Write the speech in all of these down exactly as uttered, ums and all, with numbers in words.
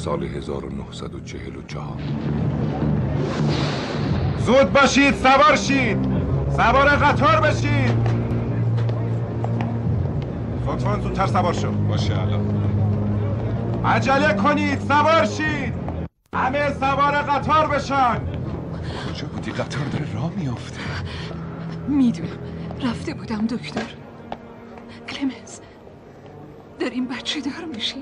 سال هزار و نهصد و چهل و چهار. زود باشید، سوار شید، سوار قطار بشید. لطفاً زودتر سوار شو. باشه الان. عجله کنید، سوار شید، همه سوار قطار بشن. کجا بودی؟ قطار داره راه میافته. میدونم، رفته بودم دکتر. کلمنس، داریم بچه دار میشیم.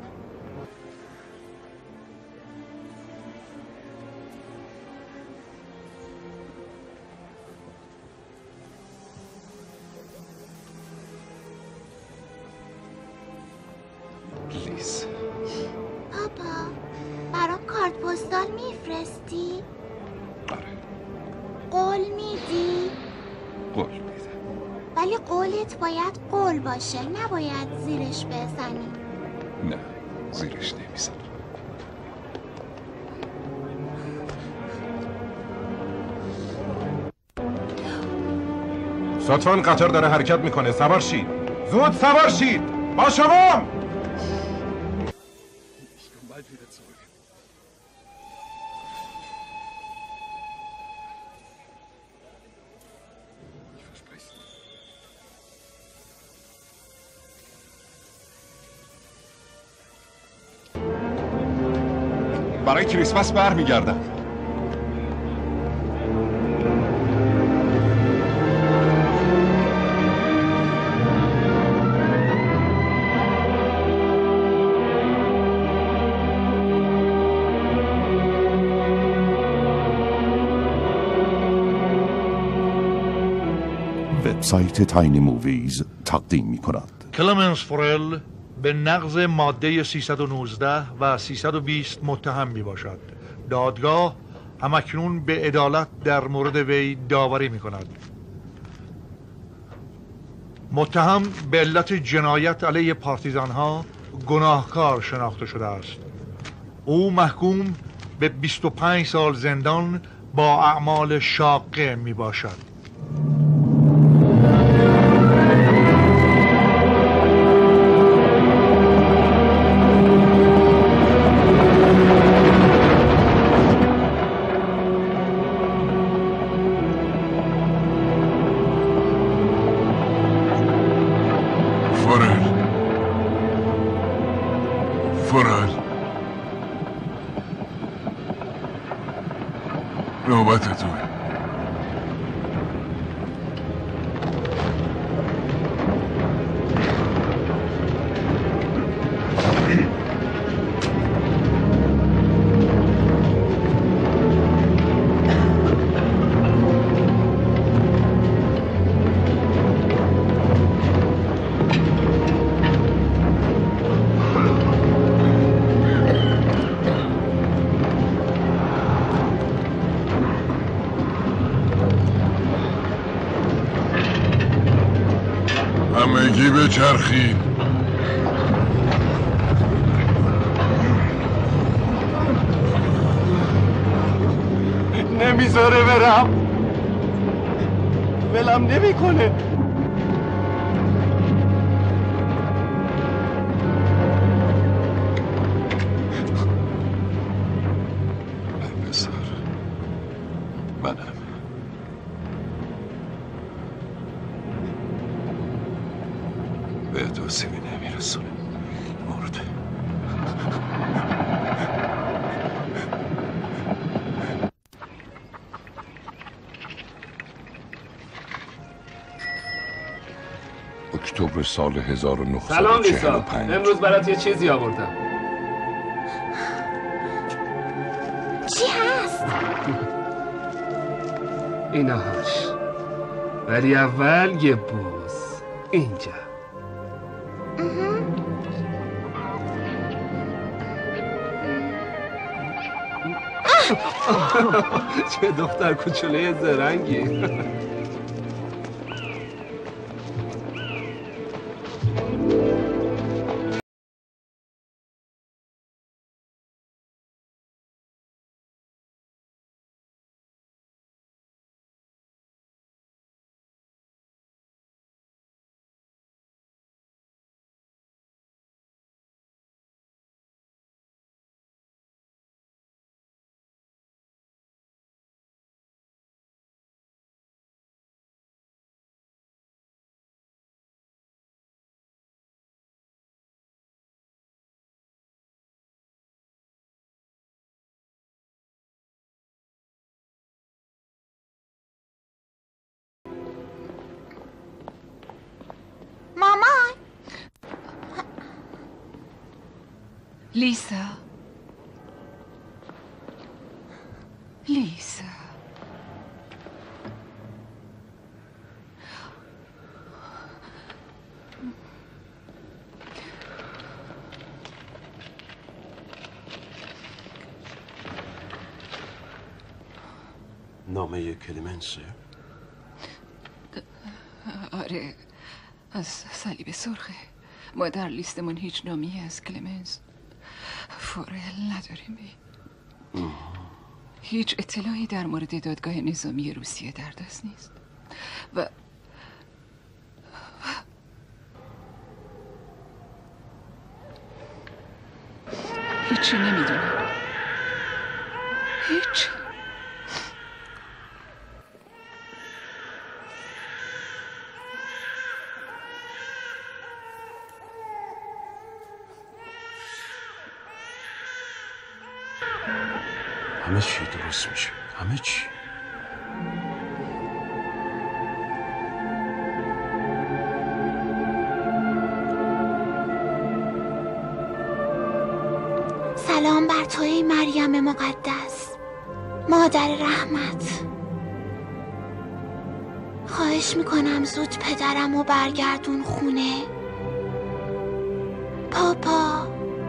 لیز، پاپا برام کارت پستال میفرستی؟ آره قول میدی؟ قول میدم. ولی قولت باید قول باشه، نباید زیرش بزنی. نه زیرش نمیزنم. لطفاً قطار داره حرکت میکنه، سوار شید، زود سوار شید. با شما. برای کریسمس برمیگردم. وبسایت تاینی موویز تقدیم می کند. کلمنس فورل به نقض ماده سیصد و نوزده و سیصد و بیست متهم می باشد. دادگاه همکنون به عدالت در مورد وی داوری می کند. متهم به علت جنایت علیه پارتیزان ها گناهکار شناخته شده است. او محکوم به بیست و پنج سال زندان با اعمال شاقه می باشد. فورل فورل نوبت تو. همگی به چرخید. نمیذاره برم، ولم نمیکنه. بسار منم. به توصیبی نمیرسونه. مرده. اکتبر سال هزار و نهصد سلام و چهل و لیسا، پنج. امروز برات یه چیزی آوردم. چی هست؟ ایناهاش. ولی اول یه بوس اینجا. چه دختر کوچوله زرنگی. لیسا لیسا نامه کلمنسه؟ آره، از صلیب سرخه. ما در لیستمون هیچ نامی از کلمنس فورل نداریم. هیچ اطلاعی در مورد دادگاه نظامی روسیه در دست نیست و هیچی نمیدونم. هیچ همه چی درست میشه. همه چی. سلام بر تو ای مریم مقدس، مادر رحمت. خواهش میکنم زود پدرم رو برگردون خونه. پاپا.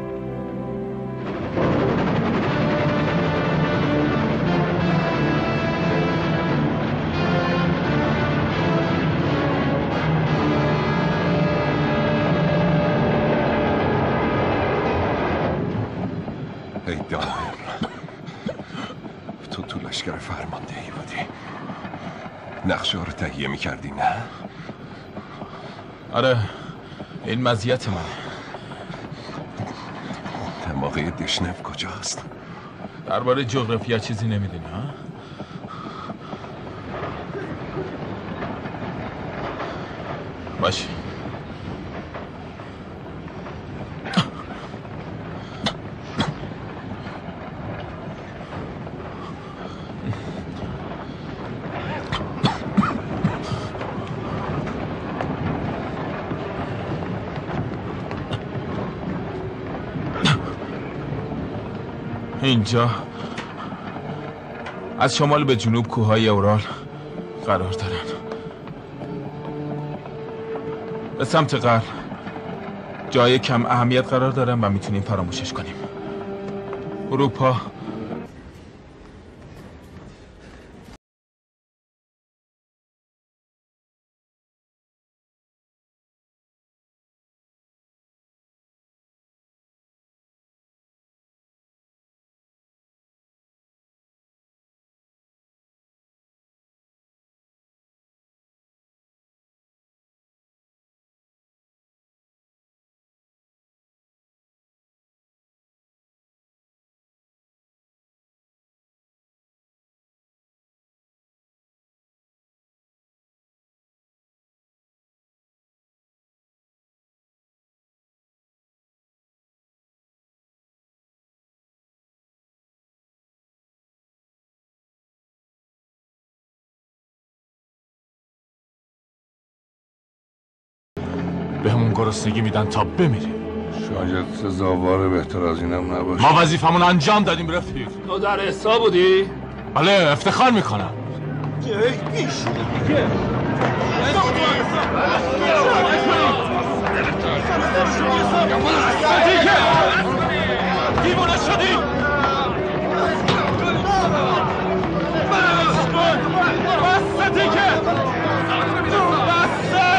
ای دایر، تو تو لشکر فرماندهی بودی. نقشه ها رو تهیه میکردی نه؟ آره، این مزیت منه. دماغه دشنف کجاست؟ درباره جغرافیا چیزی نمیدونی ها؟ باشه. اینجا از شمال به جنوب کوههای اورال قرار دارن. به سمت غرب جای کم اهمیت قرار دارن و میتونیم فراموشش کنیم. اروپا به همون گرسنگی میدن تا بمیریم. شاید سزاوار بهتر از اینم نباشه. ما وظیفمون انجام دادیم رفیق. تو در حساب بودی؟ بله، افتخار میکنم. دیوانه شدی؟ بسته دیگه! بسته!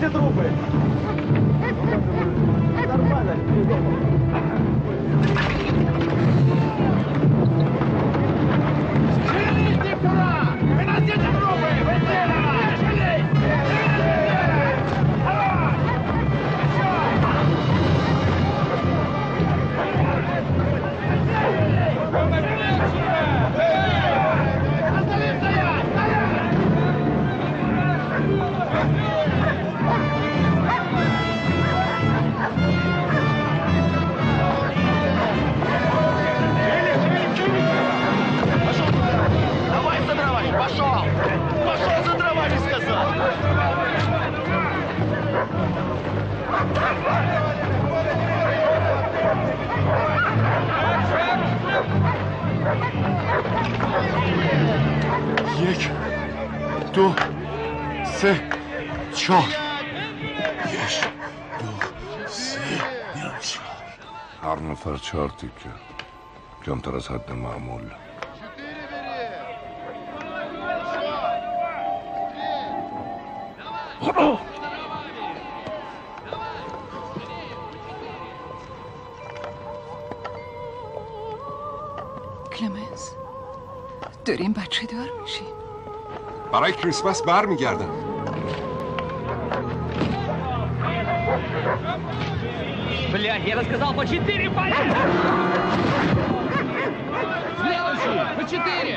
трупы! Нормально, دو سه چهار. یک دو سه میرم چهار. هر نفر چهار تیکه، کمتر از حد معمول. کلمنس، داریم بچه دار میشیم. برای کریسمس بر میگردم. Бля, я рассказал по четыре пальца! Следующий, по четыре!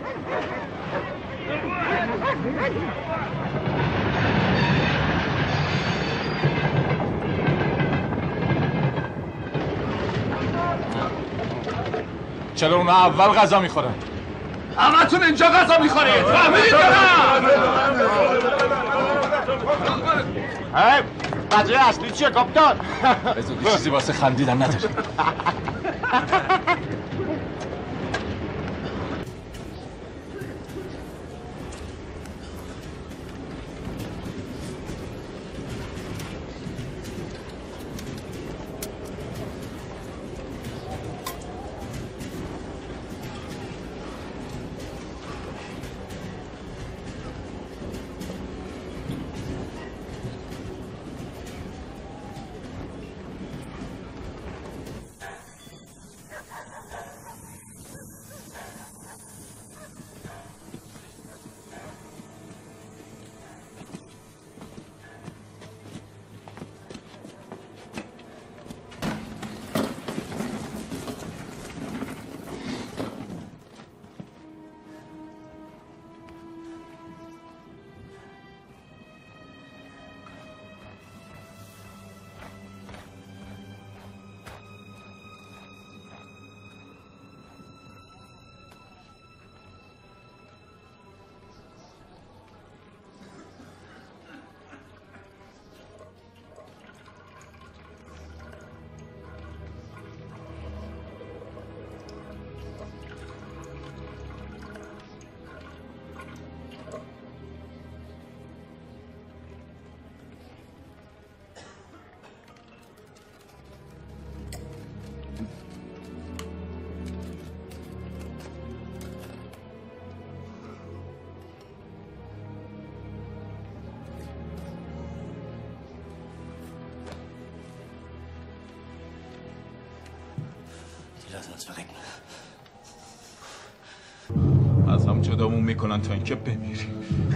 چرا اونا اول غذا میخورن؟ همتون اینجا غذا میخورید. فهمیدید یا نه؟ هی قضیه اصلی چیه کاپیتان؟ بزودی چیزی واسه خندیدن نداریم. از هم جدامون میکنن تا اینکه بمیریم.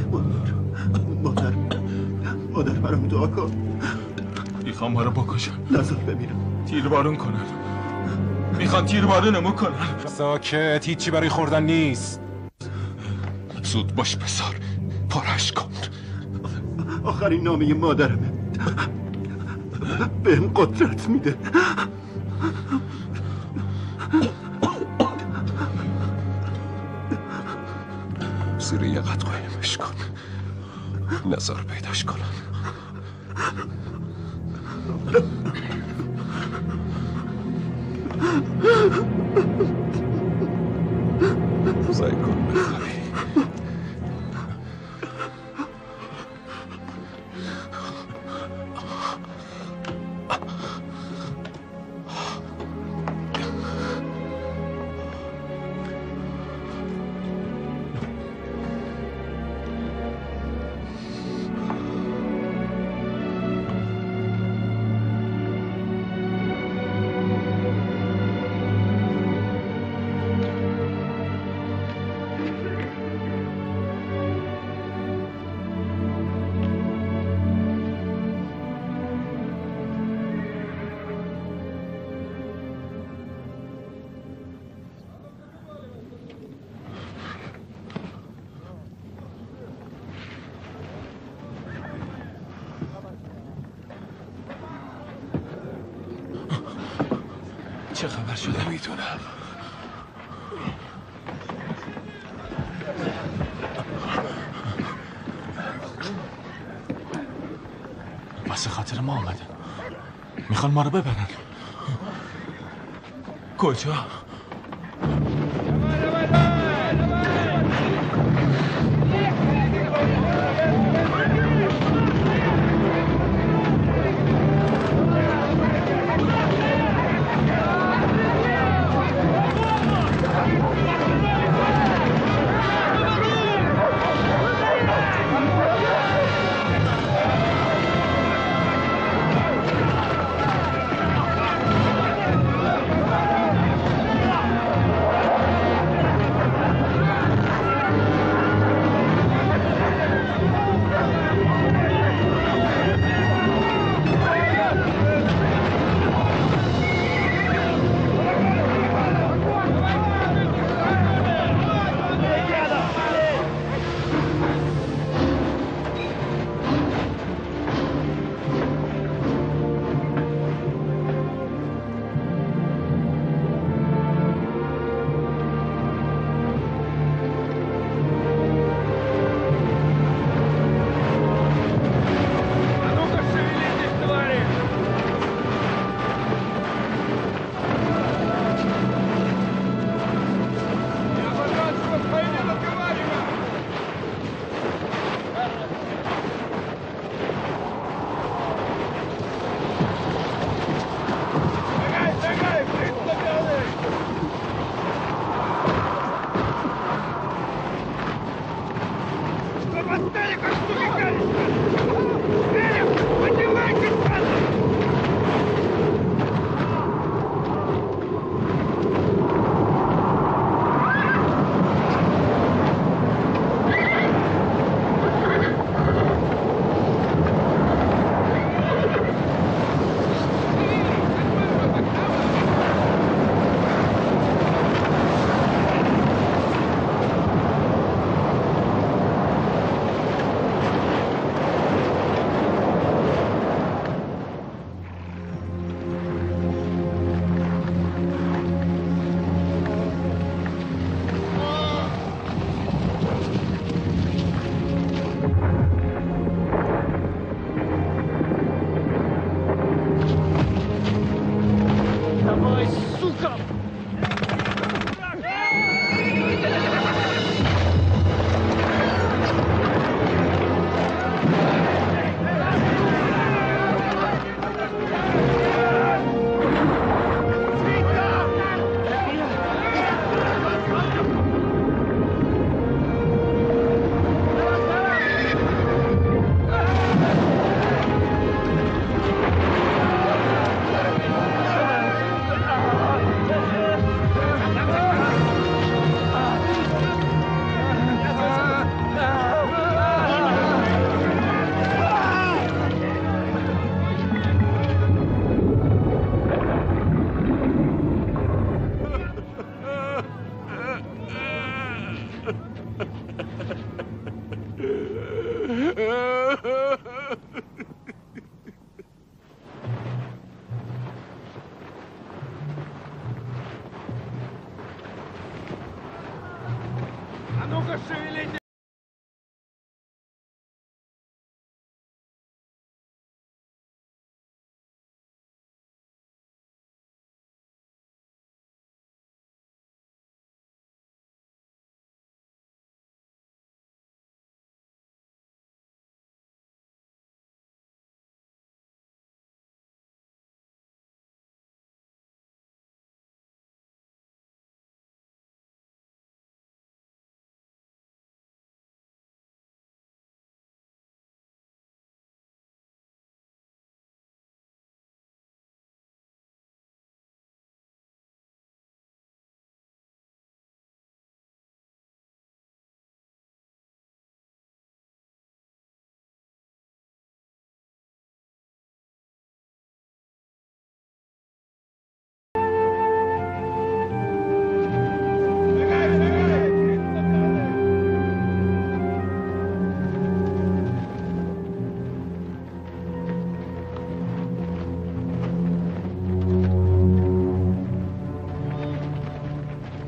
مادر مادر برام دعا کن. میخوام ما رو بکشن. نذار بمیرم. تیربارون کنن. میخوان تیربارونمو کنن. ساکت، هیچی برای خوردن نیست. زود باش پسر، پرش کن. آخرین نامه مادرمه، بهم قدرت میده. زیر یقت قایمش کن، نظر پیداش کنن. سعی کن بخوابی. چه خبر شده؟ میدونم. واسه خاطر ما آمدن. میخوان ما رو ببرن. کجا؟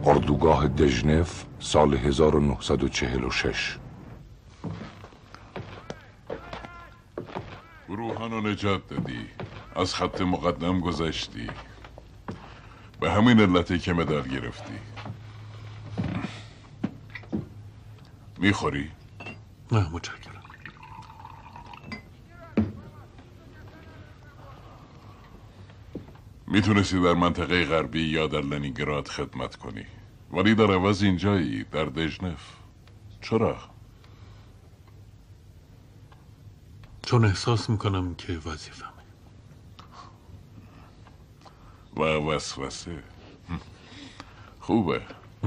اردوگاه دژنف سال هزار و نهصد و چهل و شش. گروهانو نجات دادی، از خط مقدم گذشتی، به همین علتی که مدال گرفتی. میخوری؟ نه متشکرم. میتونستی در منطقه غربی یا در لنینگراد خدمت کنی، ولی در عوض اینجایی در دژنف. چرا؟ چون احساس میکنم که وظیفه‌مه. و وسوسه. خوبه.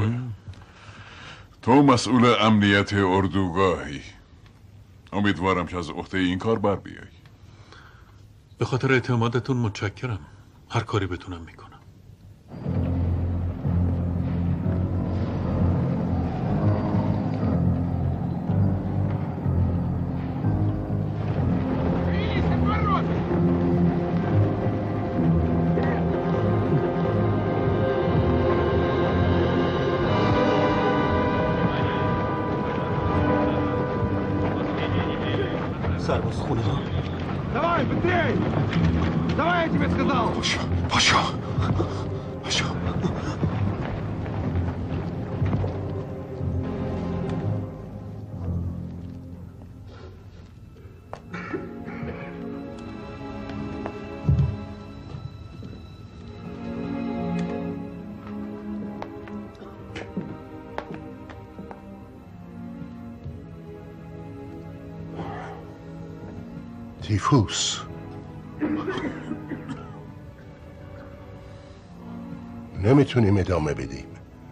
تو مسئول امنیت اردوگاهی. امیدوارم که از عهده این کار بر بیایی. به خاطر اعتمادتون متشکرم. هر کاری بتونم میکنم. سرباز خونه ها. Давай, быстрей! Давай, я тебе сказал! پاشا پاشا پاشا. تیفوس. نمیتونیم ادامه بدیم.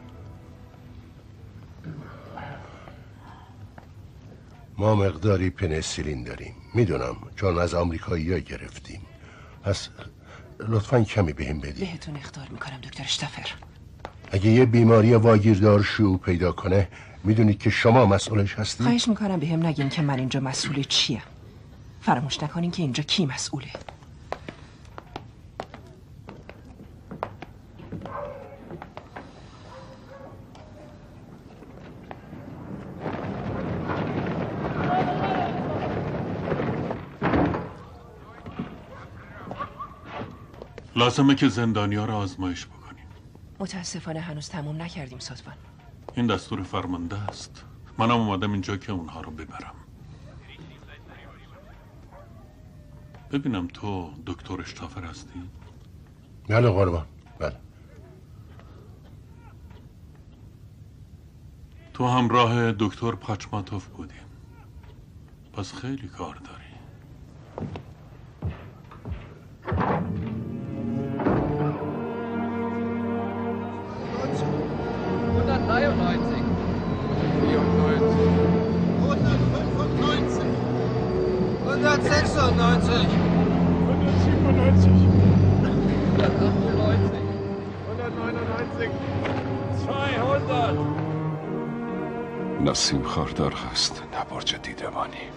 ما مقداری پنیسیلین داریم. میدونم چون از آمریکایی‌ها گرفتیم. پس لطفاً کمی بهم بدید. بهتون اخطار میکنم دکتر اشتافر. اگه یه بیماری واگیردار شیوع پیدا کنه میدونید که شما مسئولش هستید؟ خواهش میکنم بهم نگین که من اینجا مسئول چیم. فراموش نکنین که اینجا کی مسئوله. لازمه که زندانی‌ها را آزمایش بکنیم. متاسفانه هنوز تموم نکردیم سازمان. این دستور فرمانده است. منم اومدم اینجا که اونها رو ببرم. ببینم تو دکتر اشتافر هستی؟ بله قربان. بله. تو همراه دکتر پاچماتوف بودی. پس خیلی کار داری. hundertdreiundneunzig, vierundneunzig, hundertfünfundneunzig, hundertsechsundneunzig, hundertsiebenundneunzig, hundertachtundneunzig, hundertneunundneunzig, zweihundert. نسیم خاردار هست، نه برج دیدبانی.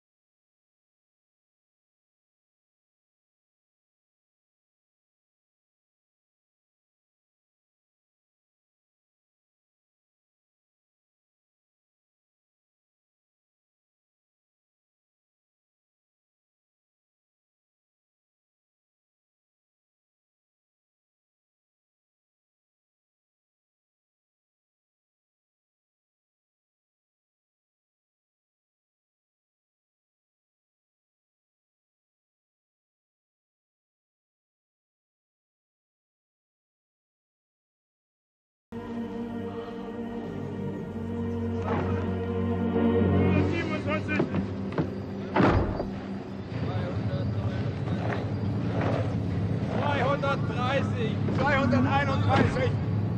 zweihundertdreißig, zweihunderteinunddreißig,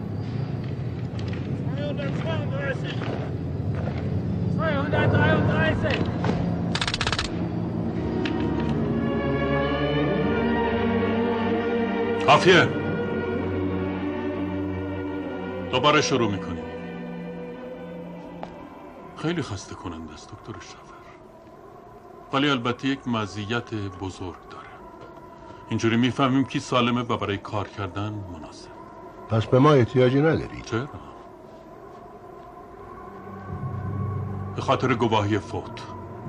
zweihundertzweiunddreißig, zweihundertdreiunddreißig. کافیه. دوباره شروع میکنیم. خیلی خسته کننده است دکتر اشتافر، ولی البته یک مزیت بزرگ داره. اینجوری میفهمیم کی سالمه و برای کار کردن مناسب. پس به ما احتیاجی نداری. چرا؟ به خاطر گواهی فوت.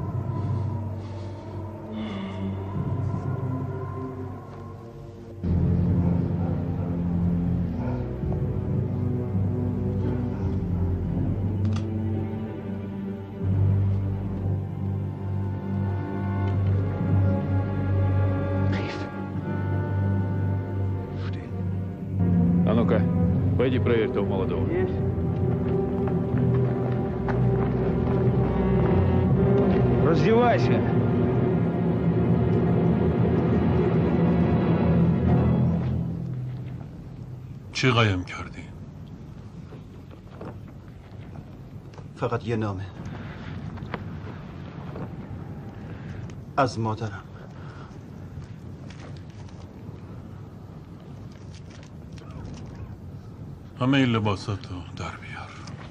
А ну-ка, пойди проверь того молодого. Есть. Раздевайся. چی قایم کردی؟ فقط یه نامه از مادرم. همه این لباساتو در بیار.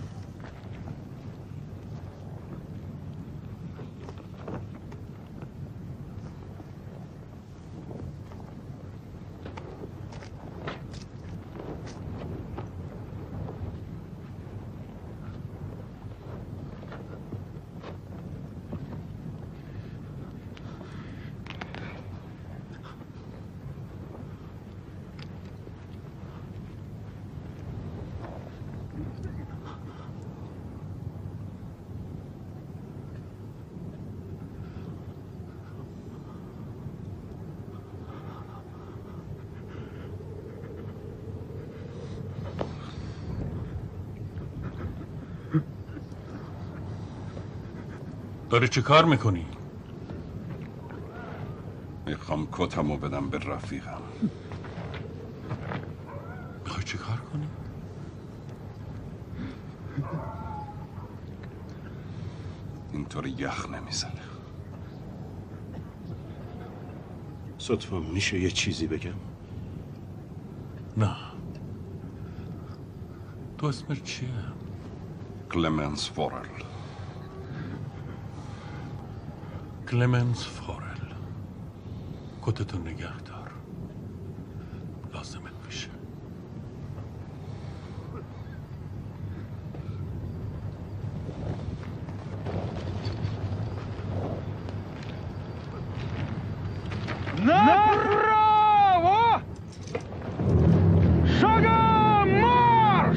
داری چی کار میکنی؟ میخوام کتمو بدم به رفیقم. میخوای چی کار کنی؟ اینطور یخ نمیزنه. صدفا میشه یه چیزی بگم؟ نه. تو اسمت چیه؟ کلمنس فورل. کلمنس فورل. کتتو نگه دار. لازمت میشه. Направо! Шагом марш!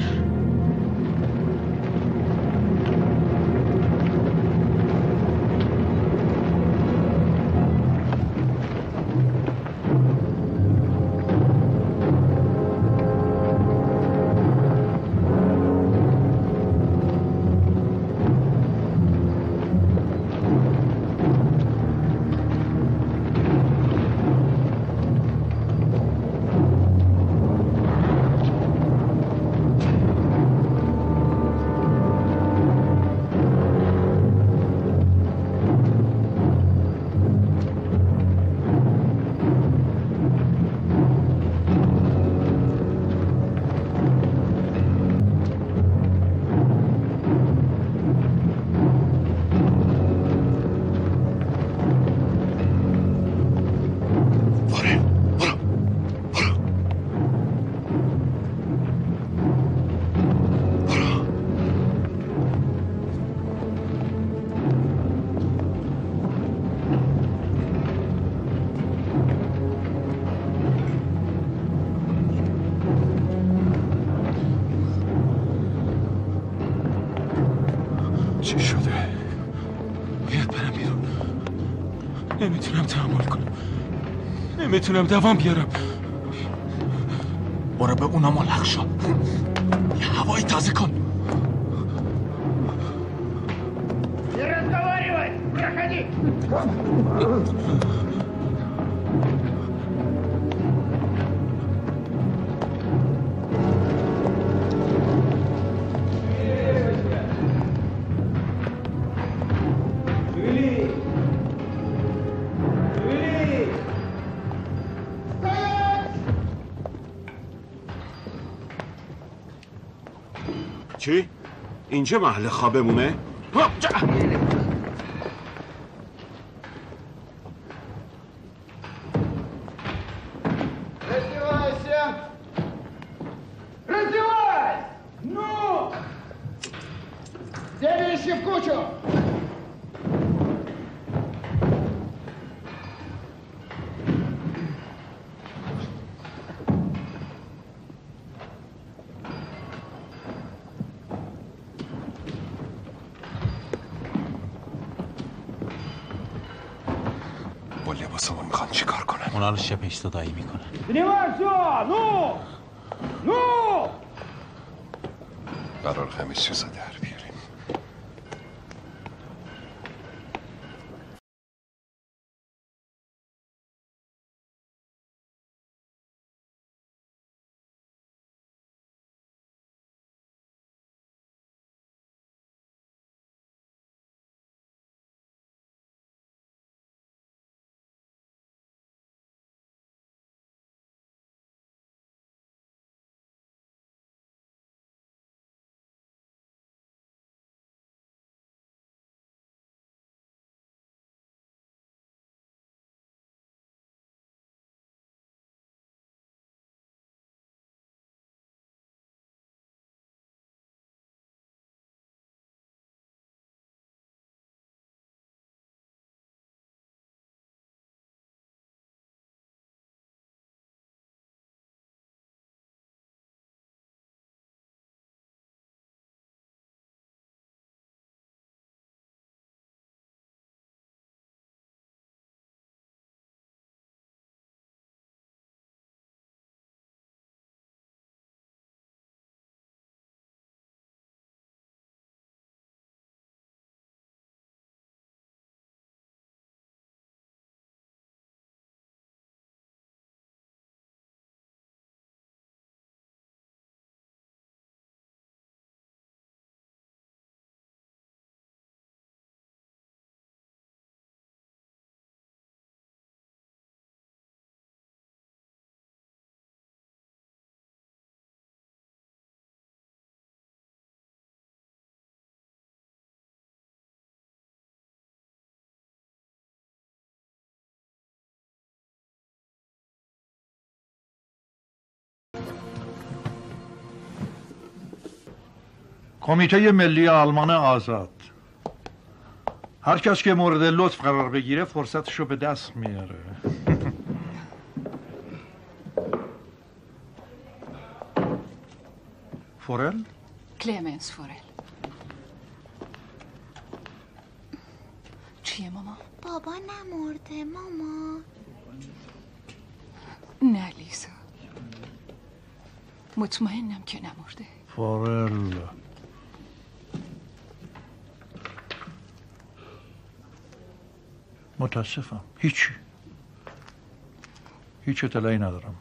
چی شده؟ باید برم بیرون. نمیتونم تحمل کنم. نمیتونم دوام بیارم. برو به اونا ملحق شو. یه هوایی تازه کن. Не разговаривай! Проходи! چی؟ اینجا محل خوابمونه؟ Раздевайся! Кучу! با لباسمون میخوان چی کار کنن؟ اونا رو شبه اشتدایی میکنن. نو! نو! قرار خمیس چیزا در بیاریم. کمیته ملی آلمان آزاد، هر کس که مورد لطف قرار بگیره فرصتشو به دست میاره. فورل؟ کلمنس فورل. چیه ماما؟ بابا نمرده ماما. نه لیزا، مطمئنم که نمرده. فورل متاسفم، هیچی هیچ اطلاعی ندارم.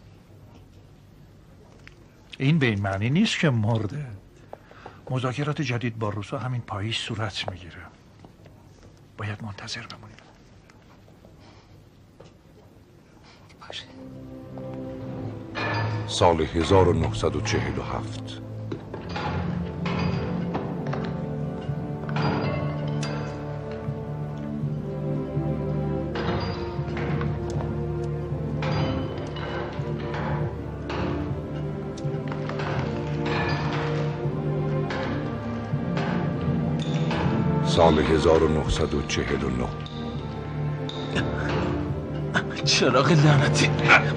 این به این معنی نیست که مرده. مذاکرات جدید با روسا همین پاییز صورت میگیره. باید منتظر بمونیم. باشه. سال هزار و نهصد و چهل و هفت سال هزار و نهصد و چهل و نه چراغ لعنتی.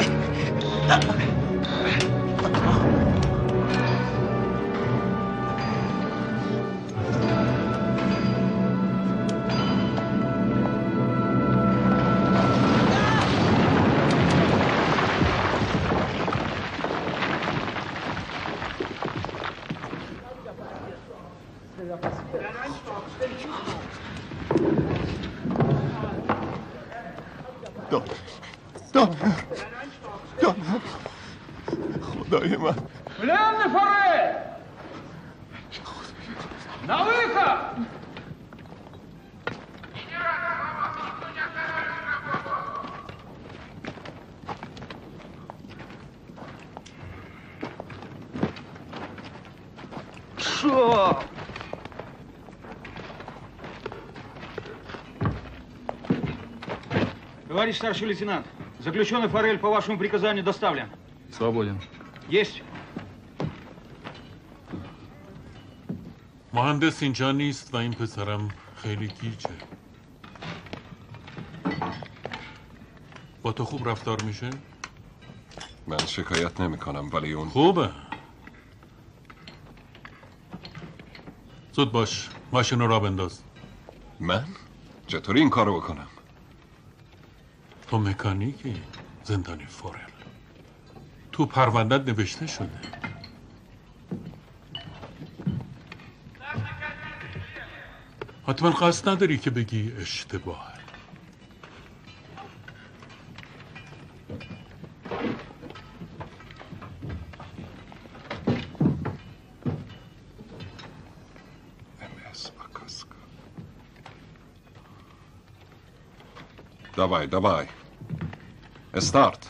خدای من بلند فره نویکا Что? Товарищ старший лейтенант, заключенный Форель по вашему приказанию доставлен. Свободен. Есть. مهندس اینجا نیست و این پسرم خیلی گیجه. با تو خوب رفتار میشه؟ من شکایت نمی کنم ولی اون خوبه. زود باش ماشین رو را بنداز. من؟ چطوری این کارو بکنم؟ تو مکانیکی زندانی فورل. تو پروندت نوشته شده. حتما قصد نداری که بگی اشتباهه. Давай, давай. Старт.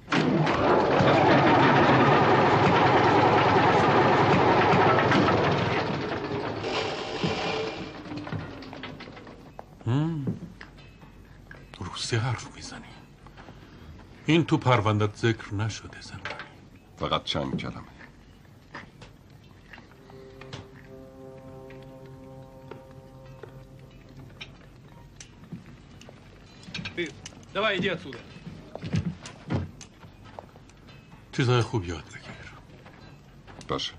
روسی حرف میزنی. این تو پروندت ذکر نشده زندانی. فقط چند کلمه. Давай, иди отсюда. چیزای خوب یاد بگیر. باشه.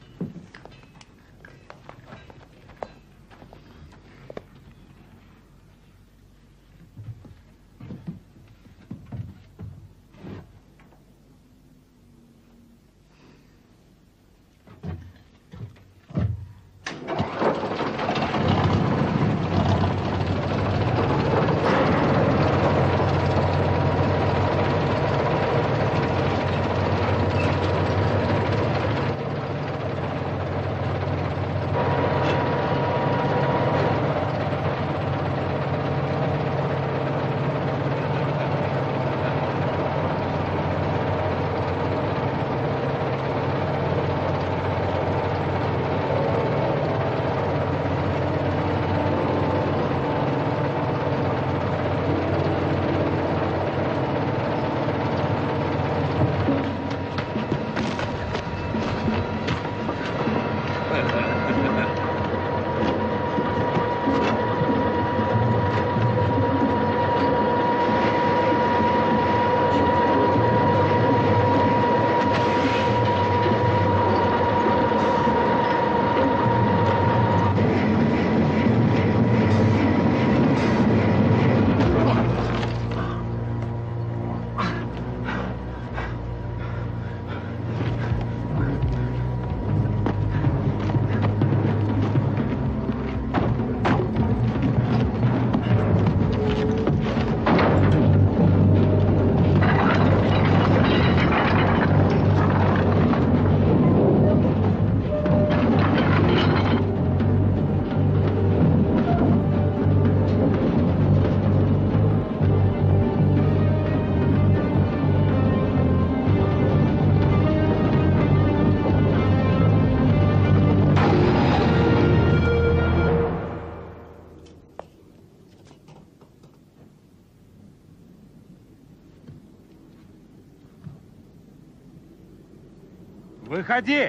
Выходи!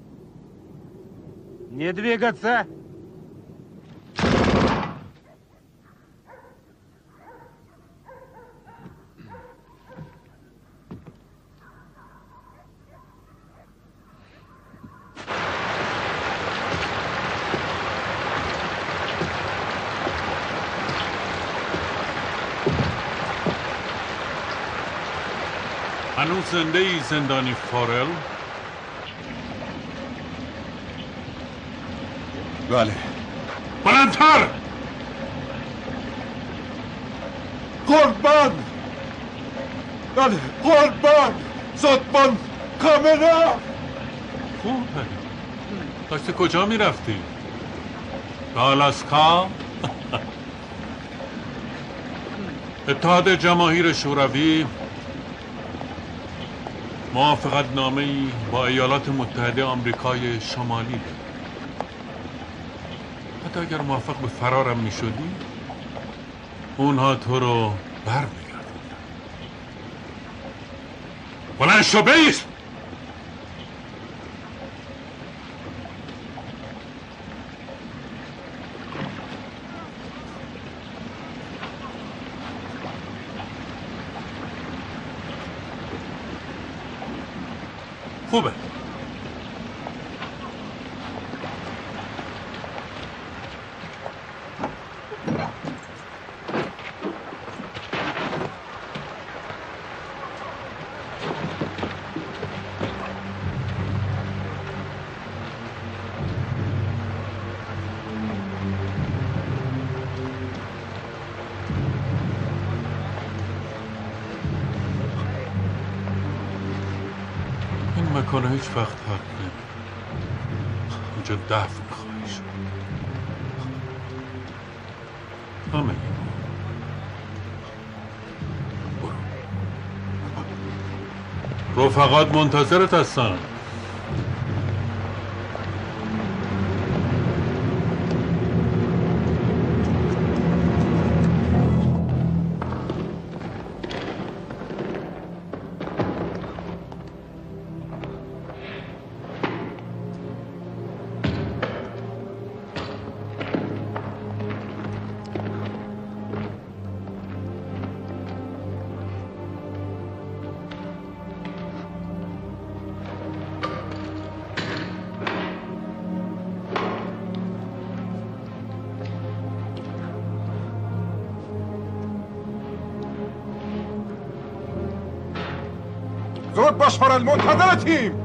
Не двигаться! هنوز زنده ای زندانی فورل؟ بله. بلندتر! قربان! بله قربان! زدبان کاملا! خوبه. داشتی کجا میرفتی؟ به آلاسکا؟ اتحاد جماهیر شوروی موافقت نامه‌ای با ایالات متحده آمریکای شمالی داد. حتی اگر موافق به فرارم می شدی اونها تو رو بر می گردوندن. بلند شو بایست! خوبه. مکانه هیچ وقت حق نمی اینجا دفن خواهی شد. همه برو. رفقات منتظرت هستن. زود باش فرل، منتظرتیم.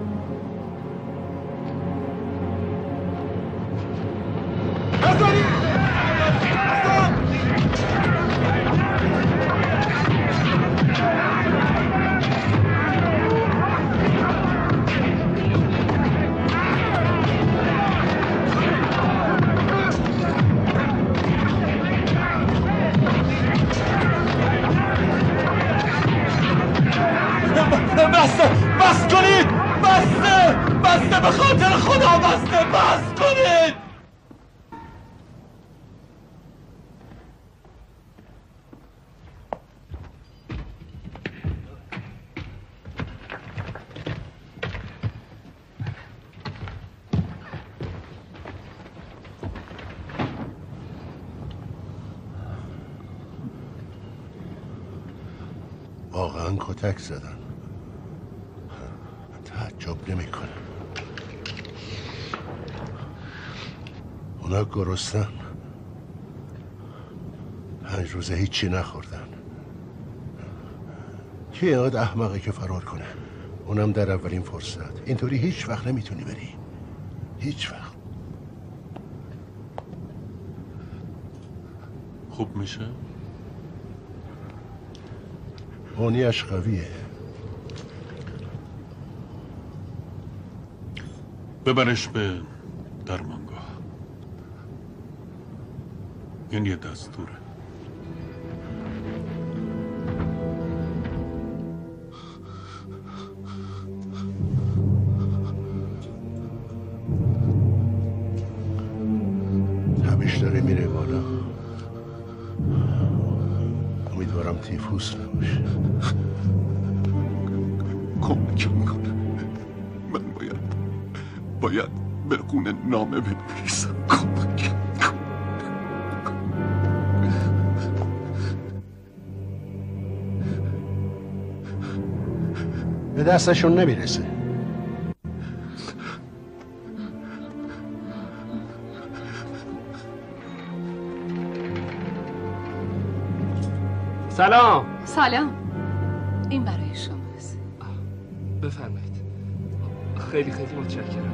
بسته، بس کنید، بسته، بسته، به خاطر خدا بسته، بس کنید. واقعا کتک زدن. تعجب نمی کنم. اونا گرسنن. پنج روزه هیچی نخوردن. کی اینقدر احمقه که فرار کنه؟ اونم در اولین فرصت. اینطوری هیچ وقت نمیتونی بری. هیچ وقت. خوب میشه؟ اونیش قویه. ببرش به درمانگاه. این یه دستوره. تبش داره میره بالا. امیدوارم تیفوس نباشه. کمکم کنه. من باید باید به خونه نامه بنویسم. کمکم کن. به دستشون نمیرسه. سلام. سلام. این برای شماست. بفرمایید. خیلی خیلی متشکرم.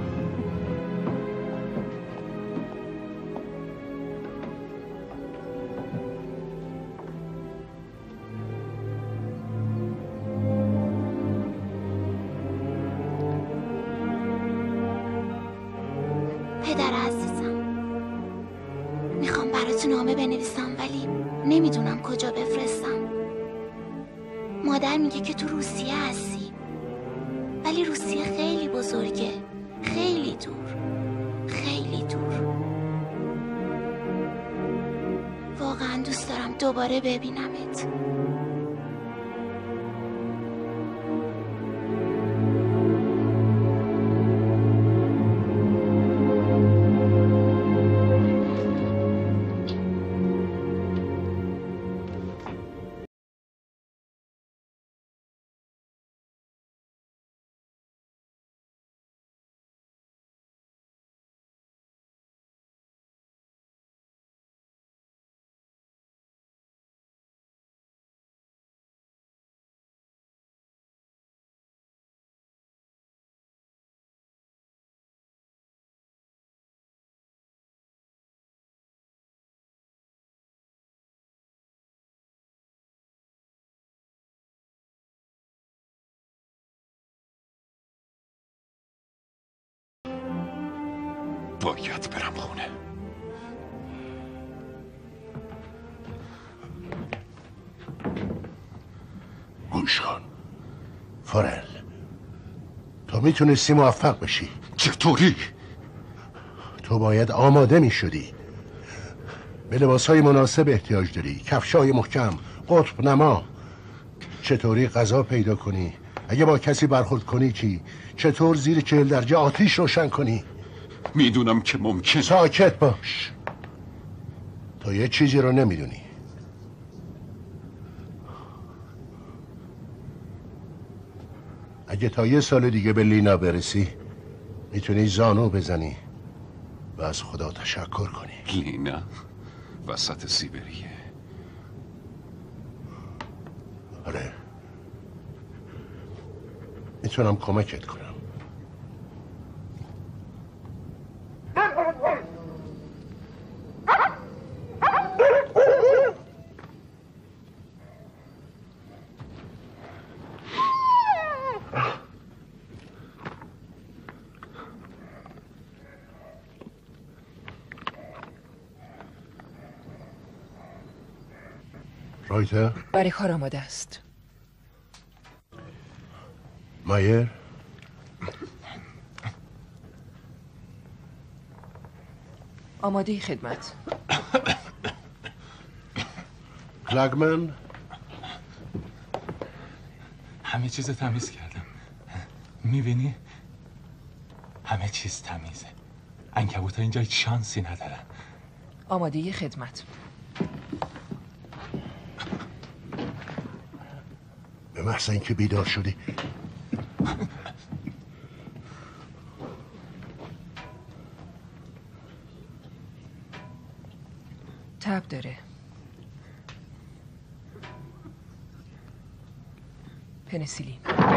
پدر عزیزم، میخوام براتون نامه بنویسم ولی نمیدونم کجا بفرستم. مادر میگه که تو روسیه هستی، ولی روسیه خیلی بزرگه، خیلی دور، خیلی دور. واقعا دوست دارم دوباره ببینمت. باید برم خونه. گوش کن فورل، تو میتونستی موفق بشی. چطوری؟ تو باید آماده میشدی. به لباسهای مناسب احتیاج داری، کفشای محکم، قطب نما. چطوری غذا پیدا کنی؟ اگه با کسی برخورد کنی چی؟ چطور زیر چهل درجه آتیش روشن کنی؟ میدونم که ممکن. ساکت باش. تو یه چیزی رو نمیدونی. اگه تا یه سال دیگه به لینا برسی میتونی زانو بزنی و از خدا تشکر کنی. لینا وسط سیبریه. آره میتونم کمکت کنم. رایتر؟ برای کار آماده است. مایر؟ آماده خدمت. کلاگمن؟ همه چیز تمیز کردم. میبینی؟ همه چیز تمیزه. عنکبوت اینجا هیچ شانسی ندارن. آماده خدمت. به محض اینکه بیدار شدی تب داره. پنیسیلین.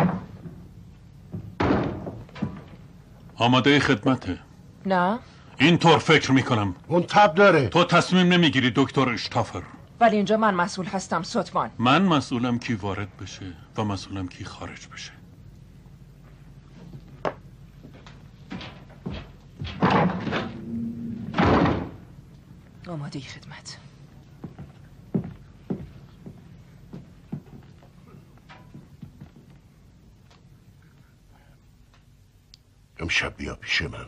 آماده خدمته. نه اینطور فکر میکنم. اون تب داره. تو تصمیم نمیگیری دکتر اشتافر. ولی اینجا من مسئول هستم ستوان. من مسئولم کی وارد بشه و مسئولم کی خارج بشه. آماده خدمت. امشب بیا پیش من.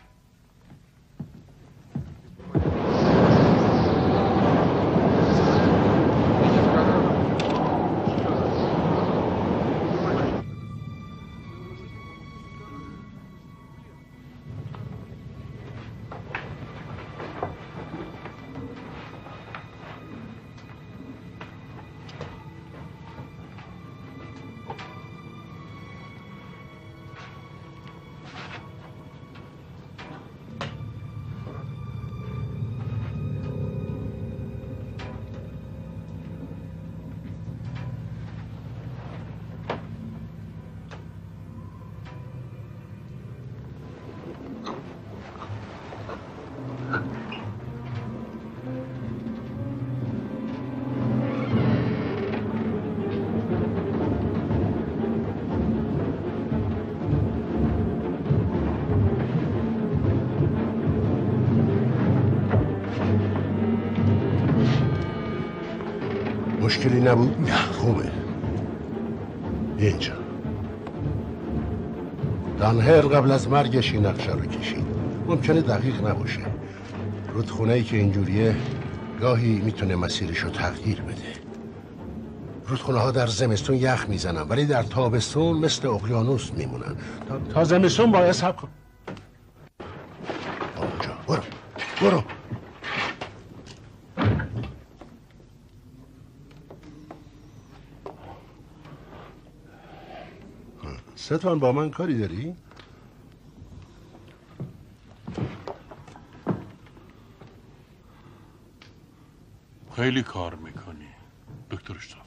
مشکلی نبود؟ نه. خوبه. اینجا دانهر قبل از مرگش این نقشه رو کشید. ممکنه دقیق نباشه. رودخونه‌ای که اینجوریه گاهی میتونه مسیرش رو تغییر بده. رودخونه ها در زمستون یخ میزنن ولی در تابستون مثل اقیانوس میمونن. تا, تا زمستون باید صبر کن. اونجا برو برو. ستوان با من کاری داری؟ خیلی کار میکنی دکتر اشتافر.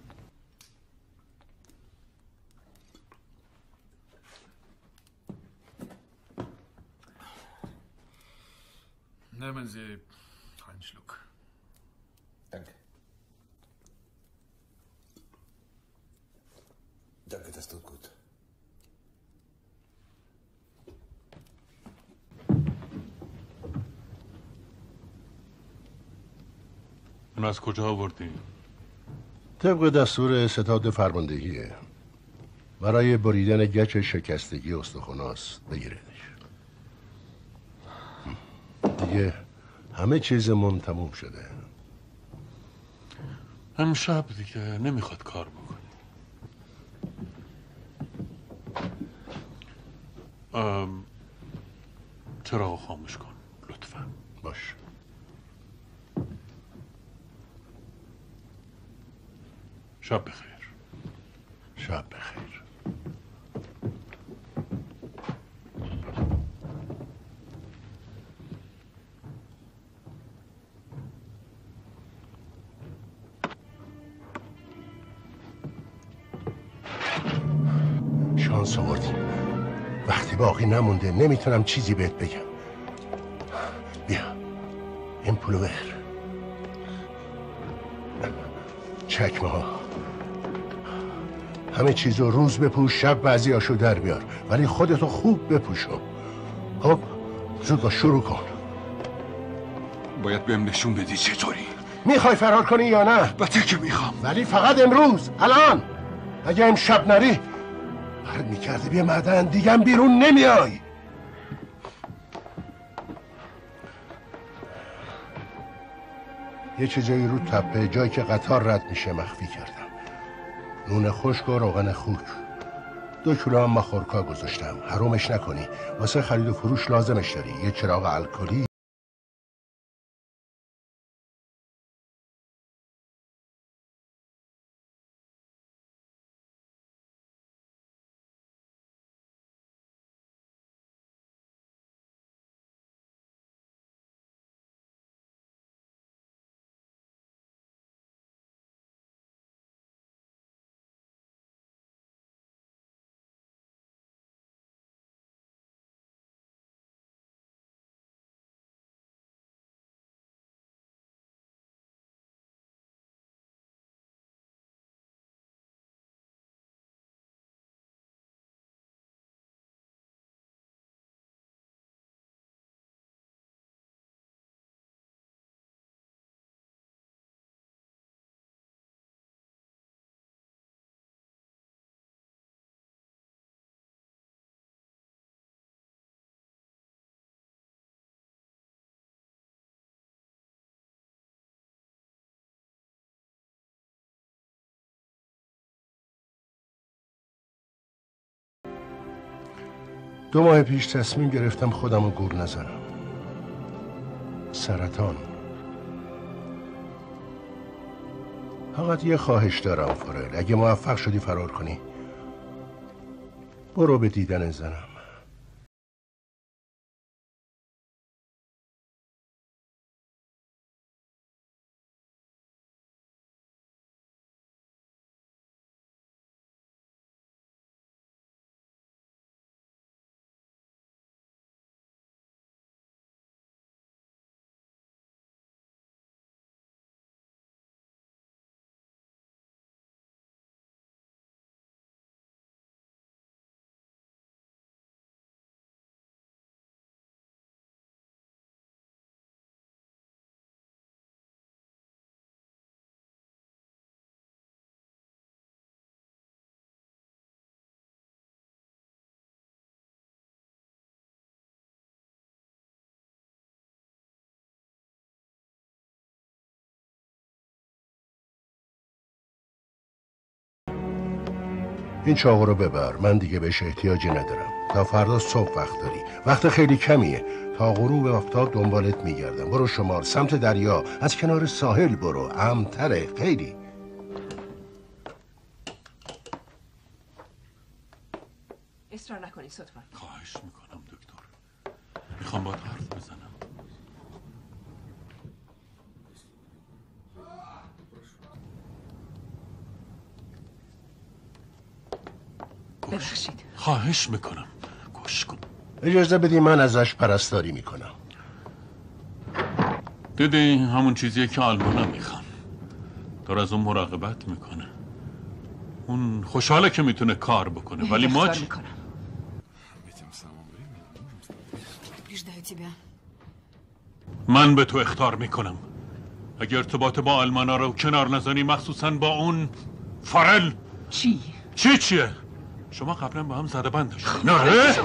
Nehmen Sie einen Schluck. Danke. Danke, das tut gut. اون از کجا آوردی؟ طبق دستور ستاد فرماندهیه. برای بریدن گچ شکستگی استخوناست. بگیردش. دیگه همه چیزمون تموم شده. امشب دیگه نمیخواد کار بکنی. ام... چراغ خاموش کن لطفا. باش. شب بخیر. شب بخیر. شانس آوردیم. وقتی باقی نمونده نمیتونم چیزی بهت بگم. بیا این پلوور، چکمه ها، همه چیزو روز بپوش، شب بعضیاشو در بیار، ولی خودتو خوب بپوشم. خب زود با شروع کن. باید بهم نشون بدی چطوری. میخوای فرار کنی یا نه؟ البته که میخوام، ولی فقط امروز، الان. اگه امشب نری بر میکرده بیا معدن دیگم بیرون نمیای. یه چیزایی رو تپه جایی که قطار رد میشه مخفی کردم. نون خشک و روغن خوک. دو کیلو هم مخورکا گذاشتم. حرومش نکنی. واسه خرید و فروش لازمش داری. یه چراغ الکلی. دو ماه پیش تصمیم گرفتم خودم رو گور نزنم. سرطان. فقط یه خواهش دارم فارل، اگه موفق شدی فرار کنی برو به دیدن زنم. این چاقو رو ببر، من دیگه بهش احتیاجی ندارم. تا فردا صبح وقت داری. وقت خیلی کمیه. تا غروب آفتاب دنبالت میگردم. برو شمال سمت دریا، از کنار ساحل برو، امن‌تره خیلی. اصرار نکنی لطفا. خواهش میکنم دکتر، میخوام باهات حرف بزنم. ببخشید. خواهش میکنم گوش کن. اجازه بدی من ازش پرستاری میکنم. دیدی همون چیزیه که آلمانا میخوان. داره از اون مراقبت میکنه. اون خوشحاله که میتونه کار بکنه، ولی ما چی؟ من به تو اخطار میکنم. اگه ارتباط با آلمانا رو کنار نزنی، مخصوصا با اون فارل. چی؟ چی چیه؟ شما قبلا با هم زده بند داشتید، نه؟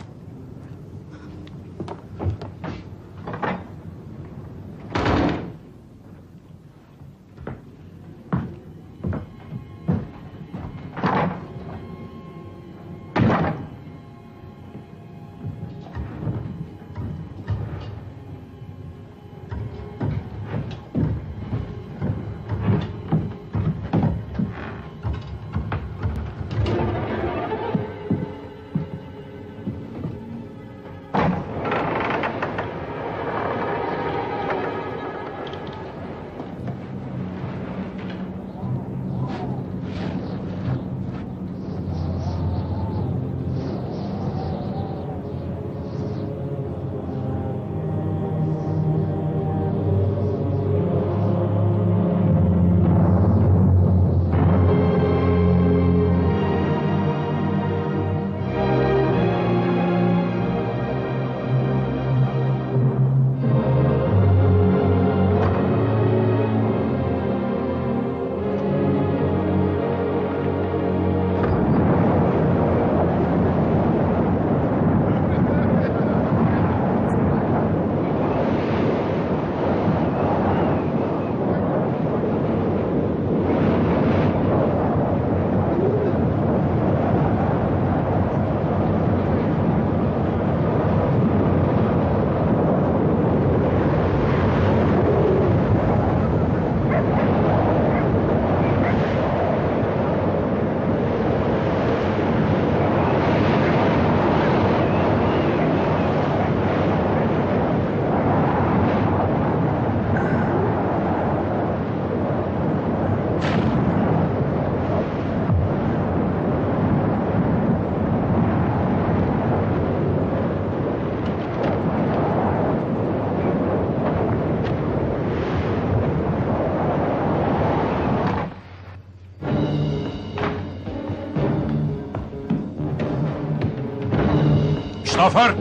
شتافر،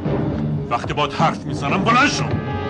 وقتی باید حرف میزنم بلند شو.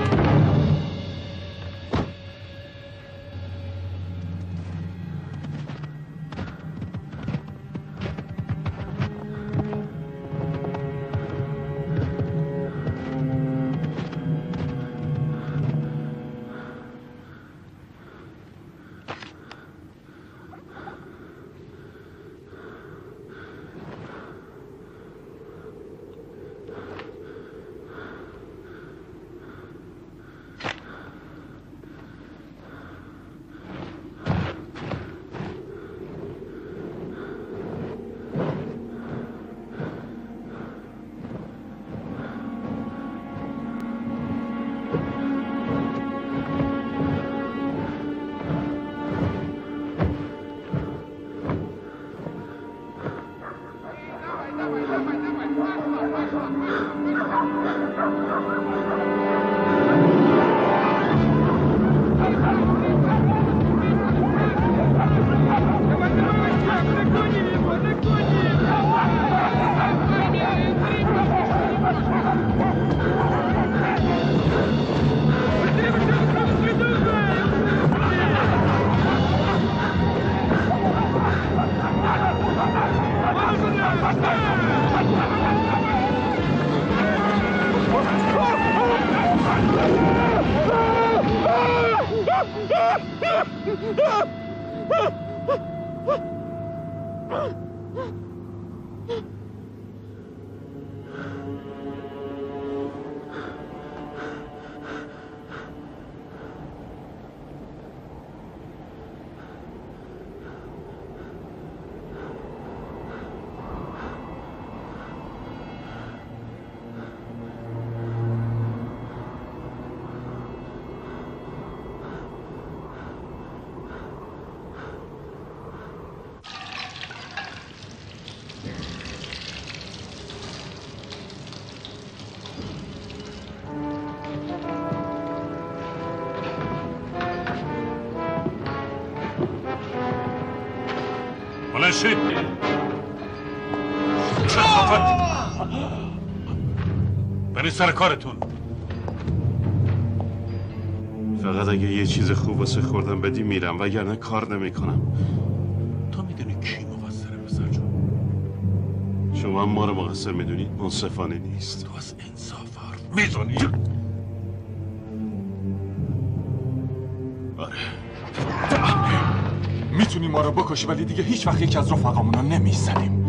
بلنشید. کثافت. برید سر کارتون. فقط اگه یه چیز خوب واسه خوردن بدی میرم وگرنه کار نمیکنم. تو میدونی کی مقصره پسر جون؟ شما هم ما رو مقصر میدونید؟ منصفانه نیست. تو از انصاف حرف میزنی؟ آره. میتونی ما رو بکشی ولی دیگه هیچ وقت یکی از رفقامون رو نمیزنیم.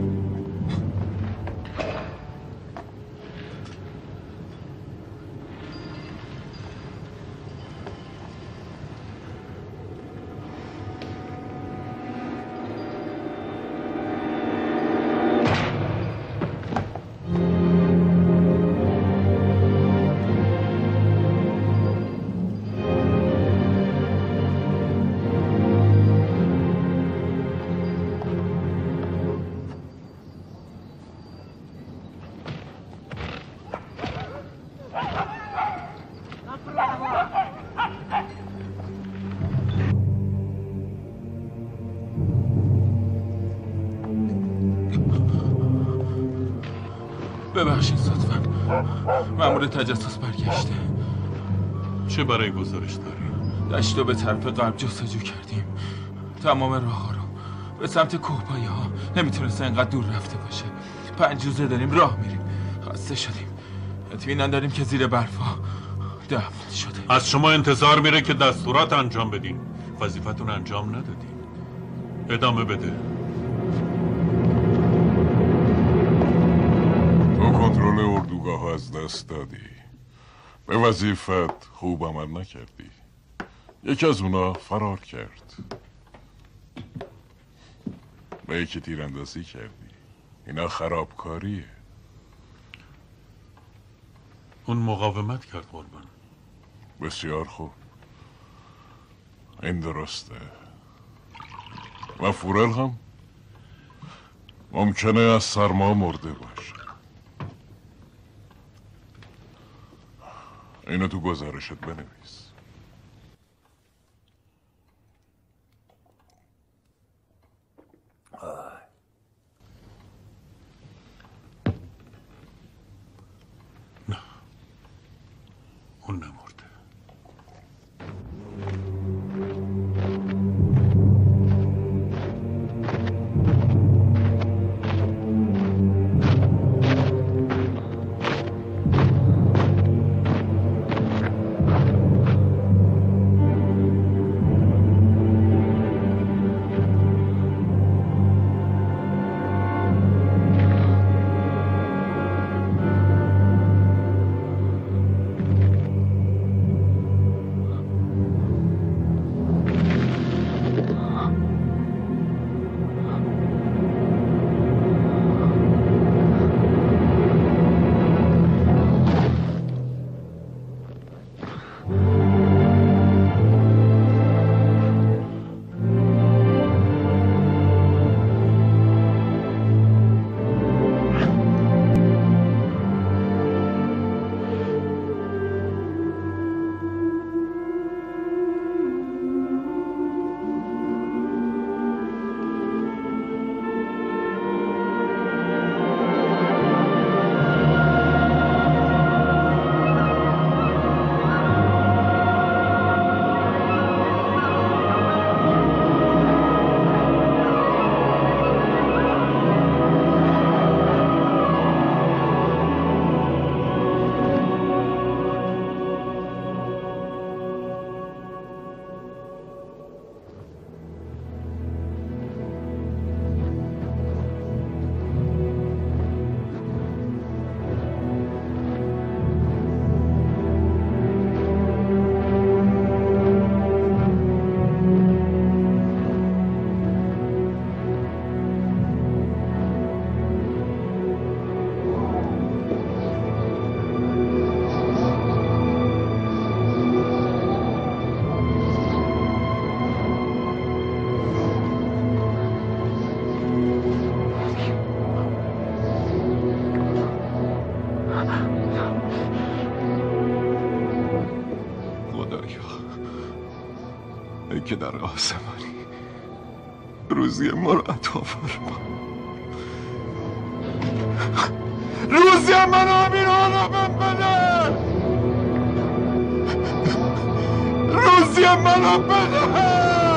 ببخشید صدفا مأمور تجسس برگشته. چه برای گزارش داری؟ دشتو به طرف غرب جستجو کردیم، تمام راه ها رو به سمت کوهپایه ها. نمیتونسته اینقدر دور رفته باشه. پنج روزه داریم راه میریم، خسته شدیم. اطمینان داریم که زیر برفا دفن شده. از شما انتظار میره که دستورات انجام بدین، وظیفتون انجام ندادین. ادامه بده. تو کنترل اردوگاه ها از دست دادی، به وظیفت خوب عمل نکردی. یکی از اونا فرار کرد، به یکی تیراندازی کردی. اینا خرابکاریه. اون مقاومت کرد قربان. بسیار خوب، این درسته. و فورل هم ممکنه از سرما مرده باشه. اینو تو گزارشت بنویس. نه، اون نمورده. که در آسمانی روزی ما رو عطا فرما. روزی من امین رو من بده. منو بده.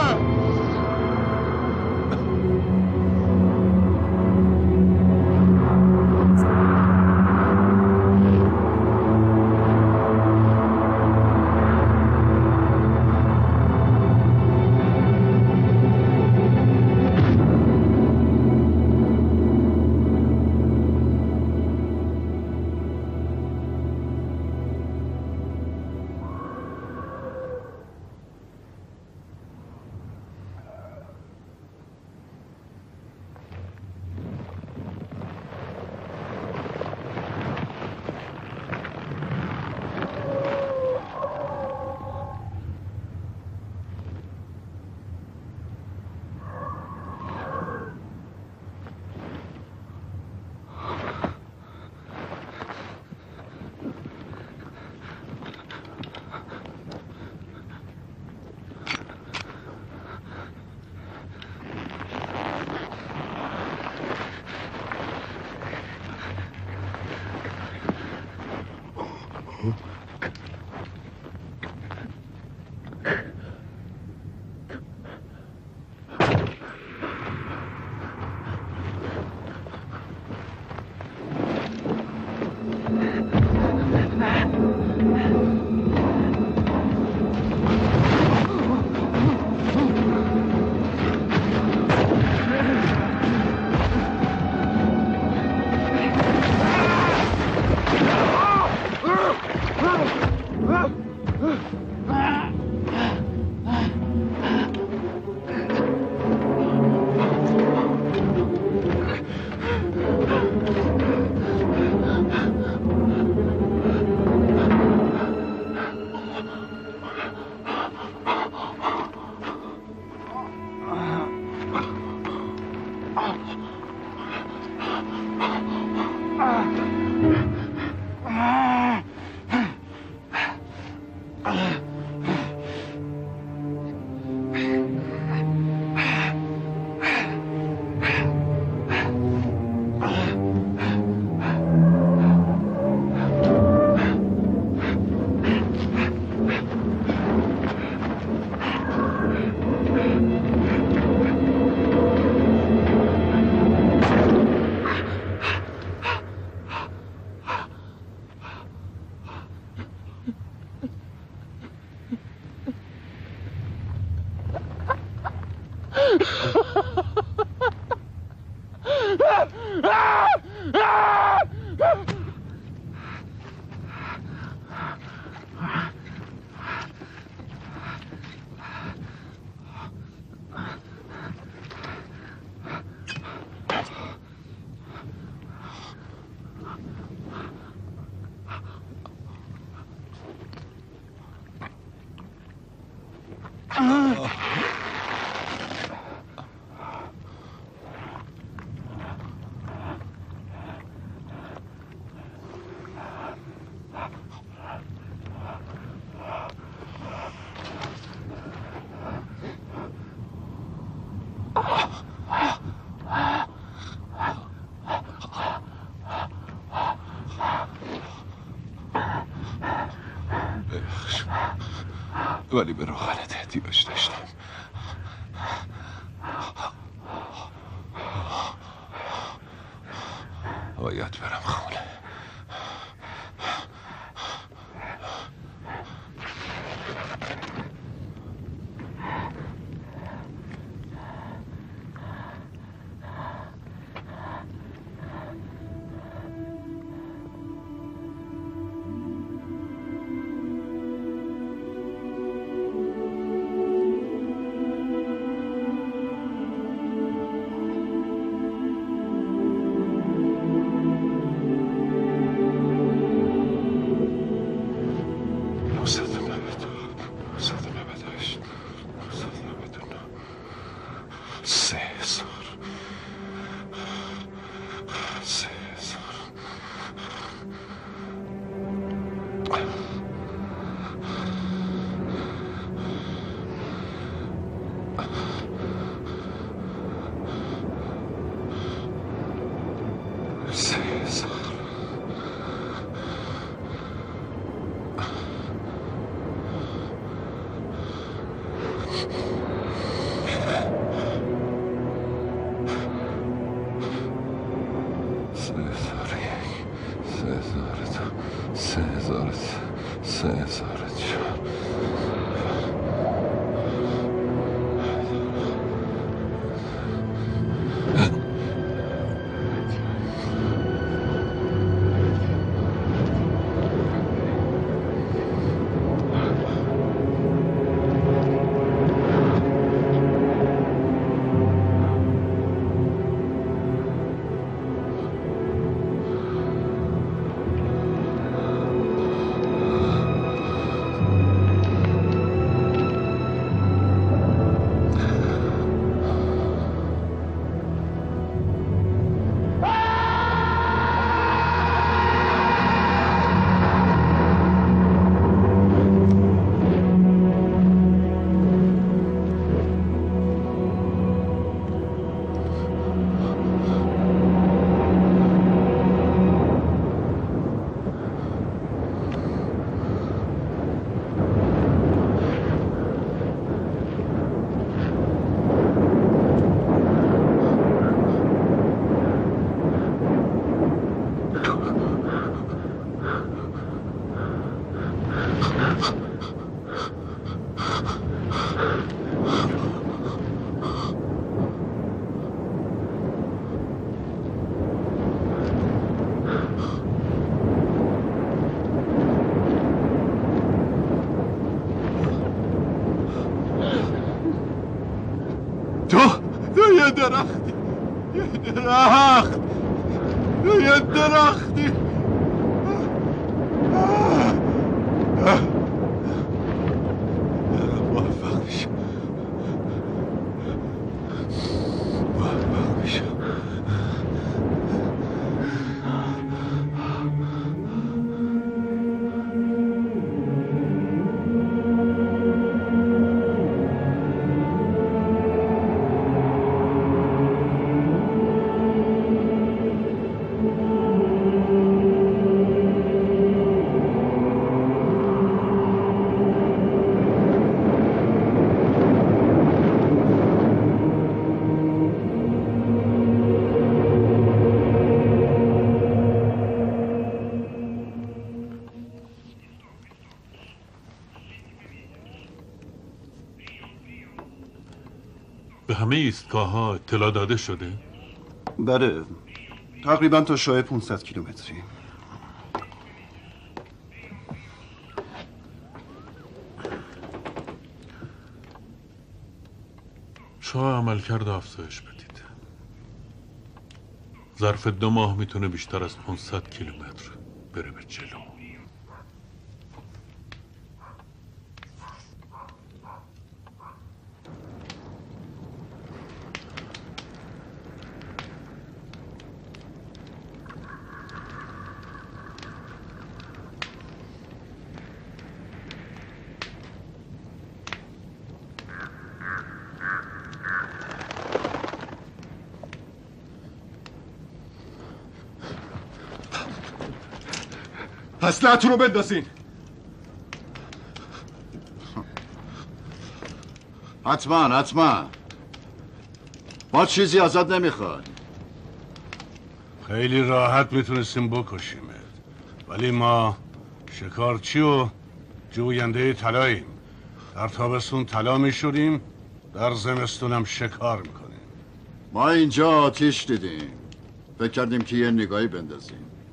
ولی به راه غلط احتیاج داشتم. باید برم خونه. سه هزار یک، سه هزار دو، سه هزار سه، سه هزار چهار. یه درختی یه درخت یه درختی موفق بشم موفق بشم به همه ایستگاه ها اطلاع داده شده؟ بله، تقریبا تا شاه پانصد کیلومتری. شاه عملکرد افزایش بدید. ظرف دو ماه میتونه بیشتر از پانصد کیلومتر بره به جلو. اسلحه‌تون رو بندازین. حتما حتما ما چیزی ازت نمیخواد. خیلی راحت میتونستیم بکشیمت، ولی ما شکارچی و جوینده طلاییم. در تابستون طلا میشوریم، در زمستونم شکار میکنیم. ما اینجا آتیش دیدیم، فکر کردیم که یه نگاهی بندازیم.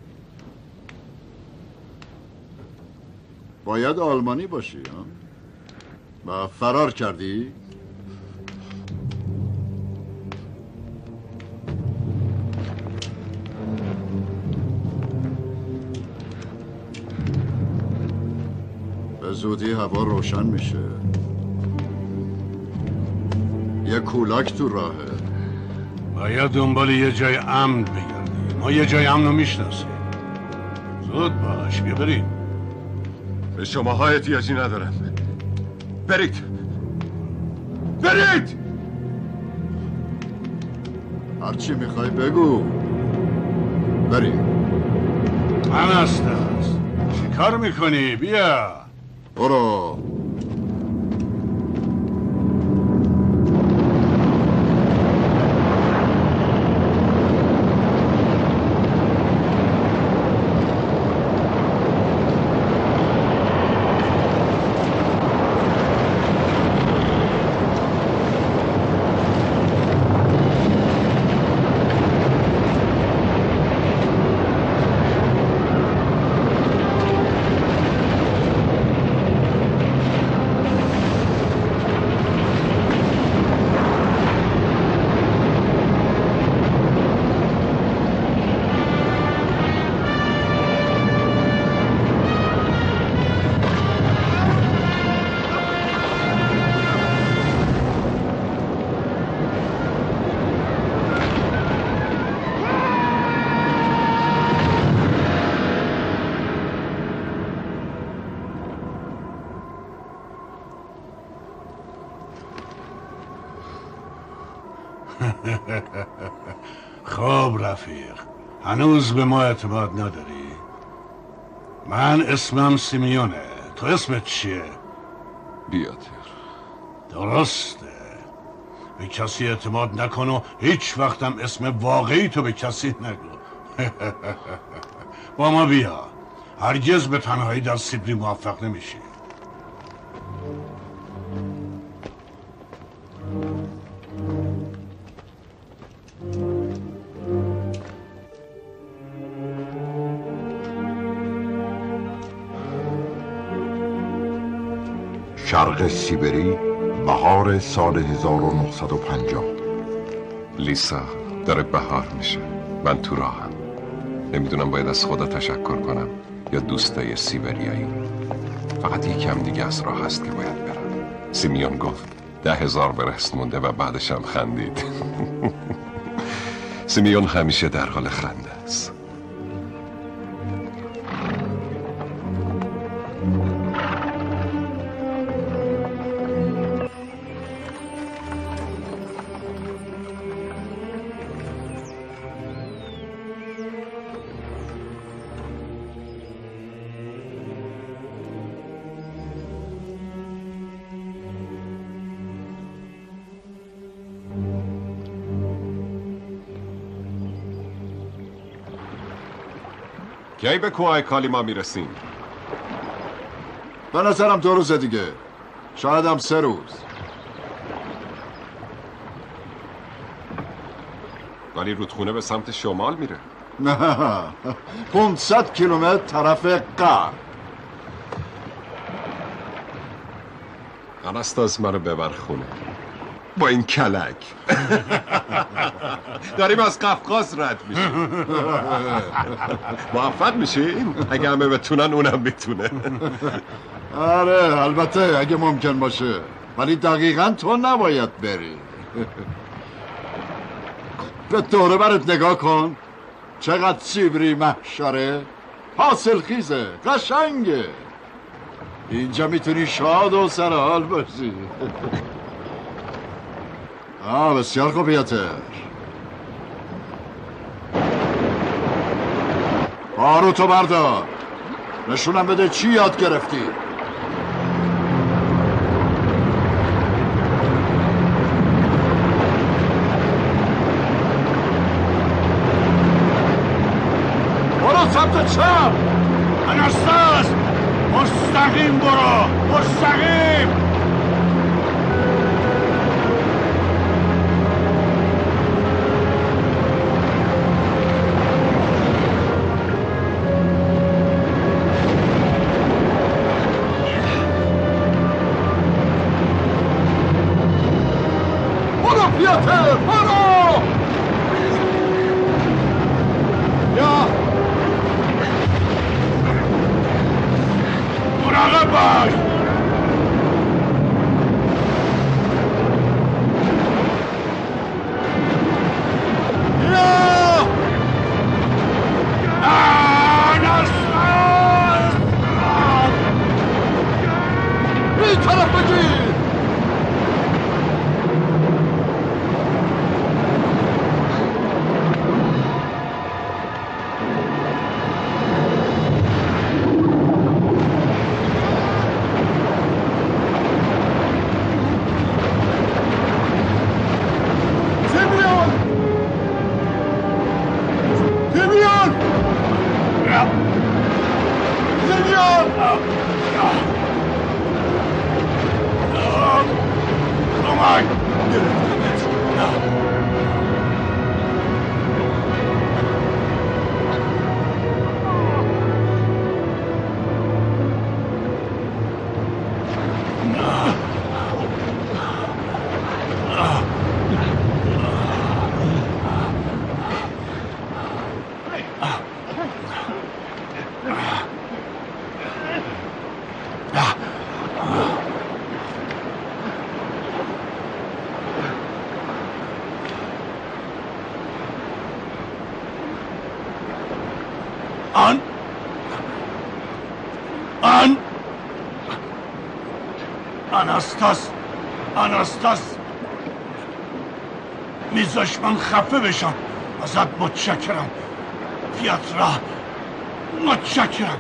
باید آلمانی باشی ها؟ و فرار کردی؟ به زودی هوا روشن میشه. یه کولاک تو راهه. باید دنبال یه جای امن بگردیم. ما یه جای امن رو میشناسیم. زود باش، بیا بریم. به شماها احتیاجی ندارم. برید برید. هرچی میخوای بگو. بریم. من هستم. چی کار میکنی؟ بیا برو. خب رفیق، هنوز به ما اعتماد نداری؟ من اسمم سیمیونه، تو اسمت چیه؟ بیاتر. درسته، به کسی اعتماد نکن و هیچ وقتم اسم واقعی تو به کسی نگو. با ما بیا، هرگز به تنهایی در سیدنی موفق نمیشی. شرق سیبری، بهار سال هزار و نهصد و پنجاه. لیسا داره بهار میشه، من تو راهم. نمیدونم باید از خدا تشکر کنم یا دوستای سیبریایی. فقط یکم دیگه از راه هست که باید برم. سیمیون گفت ده هزار برست مونده و بعدش هم خندید. سیمیون همیشه در حال خنده است. کی به کوه کالیما میرسیم؟ به نظرم دو روز دیگه، شاید هم سه روز. ولی رودخونه به سمت شمال میره. نه، پانصد کیلومتر طرف غرب. آناستاس منو ببر خونه با این کلک. داریم از قفقاز رد میشیم. موفق میشیم؟ اگه همه بتونن اونم میتونه. آره البته اگه ممکن باشه، ولی دقیقا تو نباید بری. به دوره برت نگاه کن، چقدر سیبری محشره، حاصل خیزه، قشنگه. اینجا میتونی شاد و سرحال باشی. آه بسیار خوب بیاتر. بارو تو بردار، نشونم بده چی یاد گرفتی. برو سمت چپ. آناستاس مستقیم برو، مستقیم. پیاتر برو. یا مراقب باش. یا آناستاس این طرف بگیر. آن آن آناستاس آناستاس میذاش من خفه بشم. ازت متشکرم پیترا، متشکرم.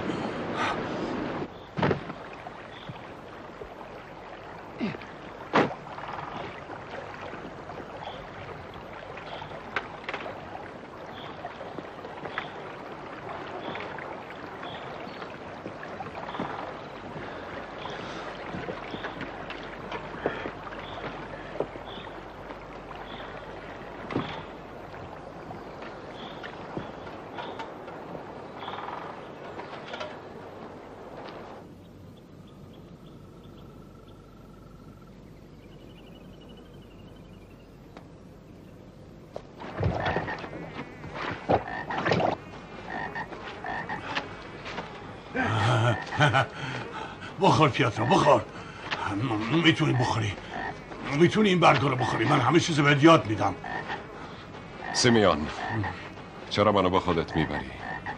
بخور پیاترا، بخور. میتونی بخوری، میتونی این برگا رو بخوری. من همه چیز بهت یاد میدم. سیمیان، چرا منو با خودت میبری؟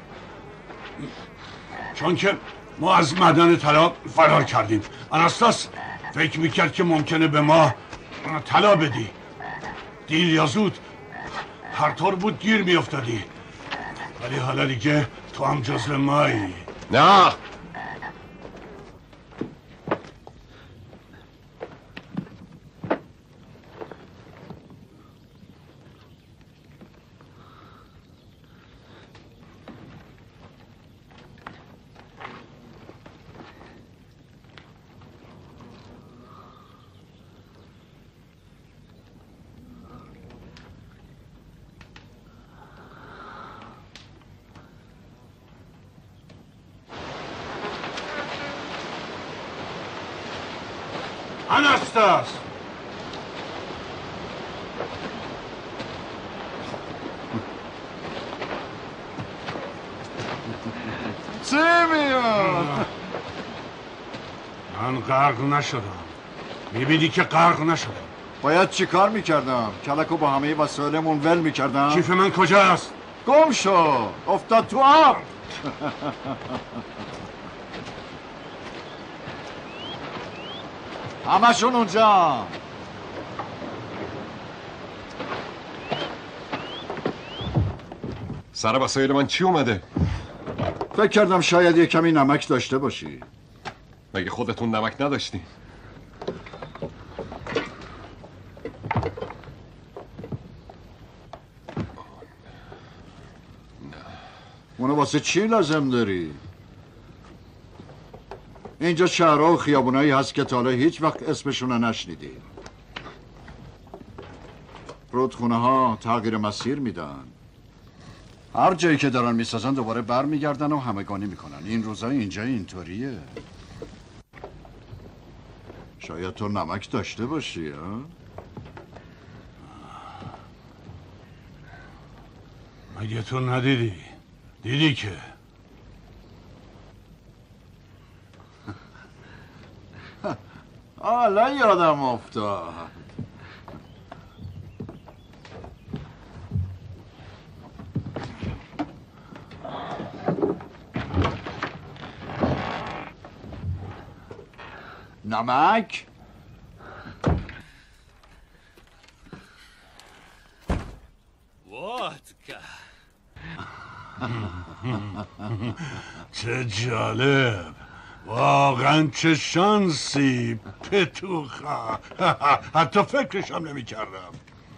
چون که ما از معدن طلا فرار کردیم. آناستاس فکر میکرد که ممکنه به ما طلا بدی. دیر یا زود هر طور بود گیر میافتادی، ولی حالا دیگه تو هم جزو مایی. نه، آناستاس، سیمیون، من غرق نشدم. میبینی که غرق نشدم. باید چی کار میکردم؟ کلکو با همه وسایلمون ول میکردم. کیف من کجاست؟ گم شو، افتاد تو آب. همشون اونجا. سر وسایل من چی اومده؟ فکر کردم شاید یه کمی نمک داشته باشی. مگه خودتون نمک نداشتی؟ اونو واسه چی لازم داری؟ اینجا شهرها و خیابونایی هست که تا حالا هیچ وقت اسمشون رو نشنیدی. رودخونه ها تغییر مسیر میدن. هر جایی که دارن میسازن دوباره بر میگردن و همگانی میکنن. این روزا اینجا اینطوریه. شاید تو نمک داشته باشی ها؟ مگه تو ندیدی؟ دیدی که حالا یادم افتاد. نمک؟ وودکا. چه جالب، واقعا چه شانسی پتوخا. حتی فکرشم نمی کردم.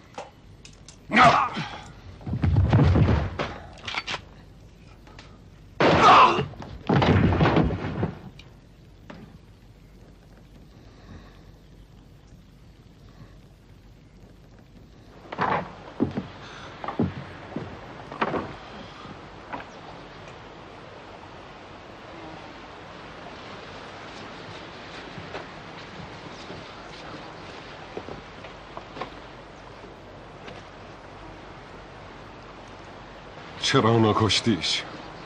چرا نکشتیش؟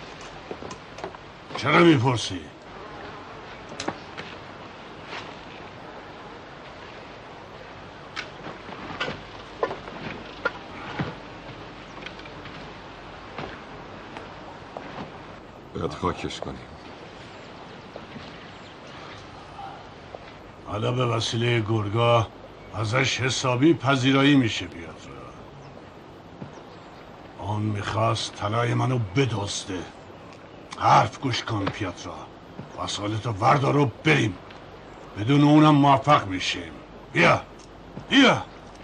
چرا میپرسی؟ باید خاکش کنیم. حالا به وسیله گرگا ازش حسابی پذیرایی میشه بیاد. اون میخواست طلای منو بدزده. حرف گوش کن پیاترا، وسایلتو وردار و بریم. بدون اونم موفق میشیم. بیا بیا.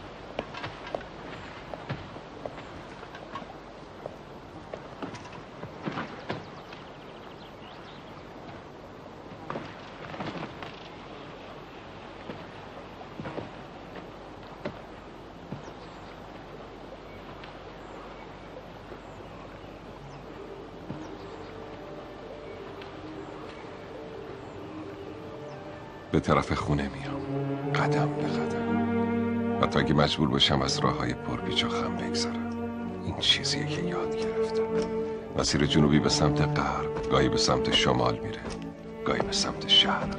به طرف خونه میام، قدم به قدم. حتی اگه مجبور باشم از راه های پرپیچ و خم بگذرم. این چیزیه که یاد گرفتم. مسیر جنوبی به سمت غرب، گاهی به سمت شمال میره، گاهی به سمت شرق.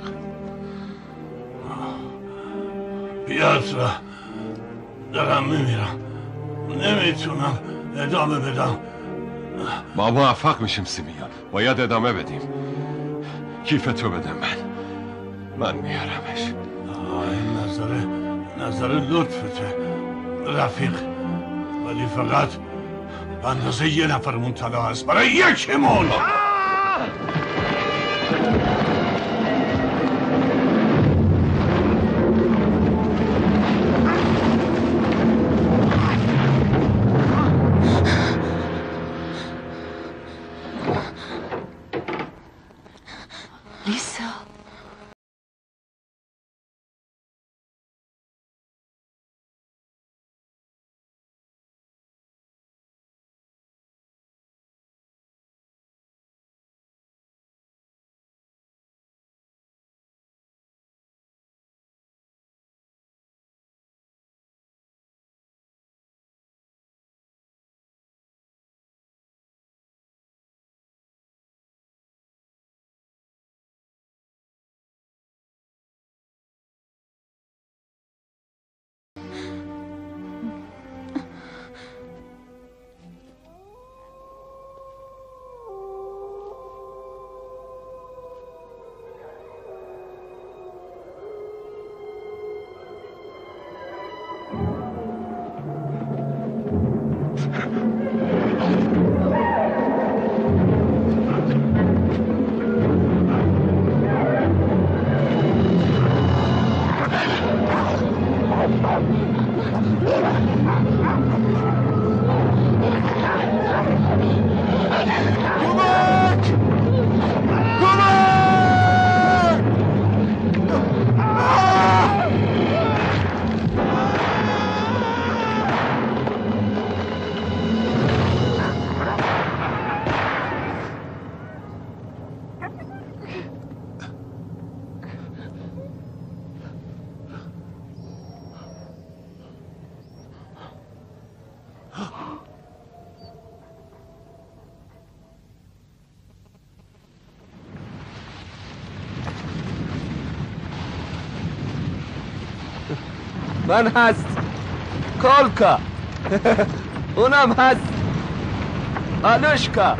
پیاترا، دارم میمیرم، نمیتونم ادامه بدم. ما موفق میشیم سیمیون، باید ادامه بدیم. کیفتو بده من، من میارمش. این نظر نظر لطفته رفیق، ولی فقط به اندازه یه نفرمون طلا هست برای یک مول. لیسا، من هست کالکا اونم هست آنوشکا.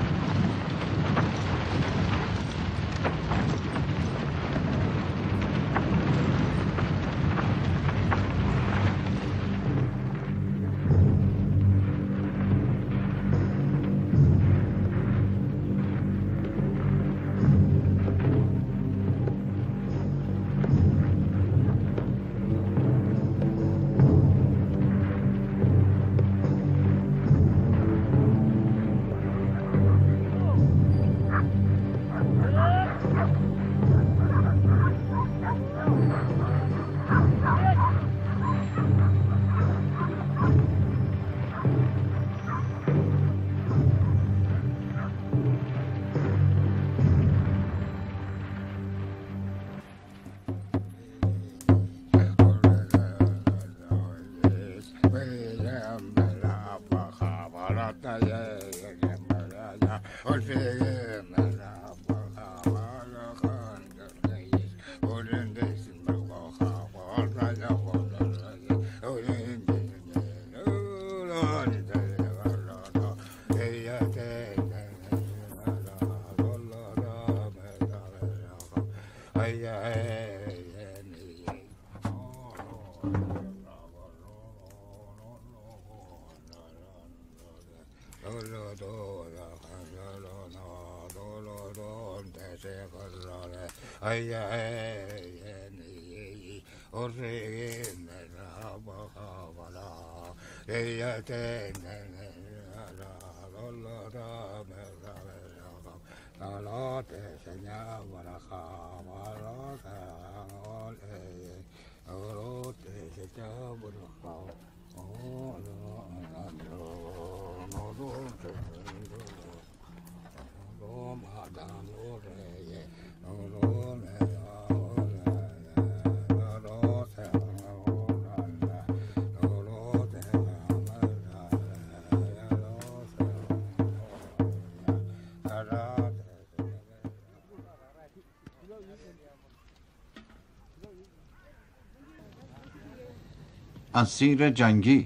اسیر جنگی.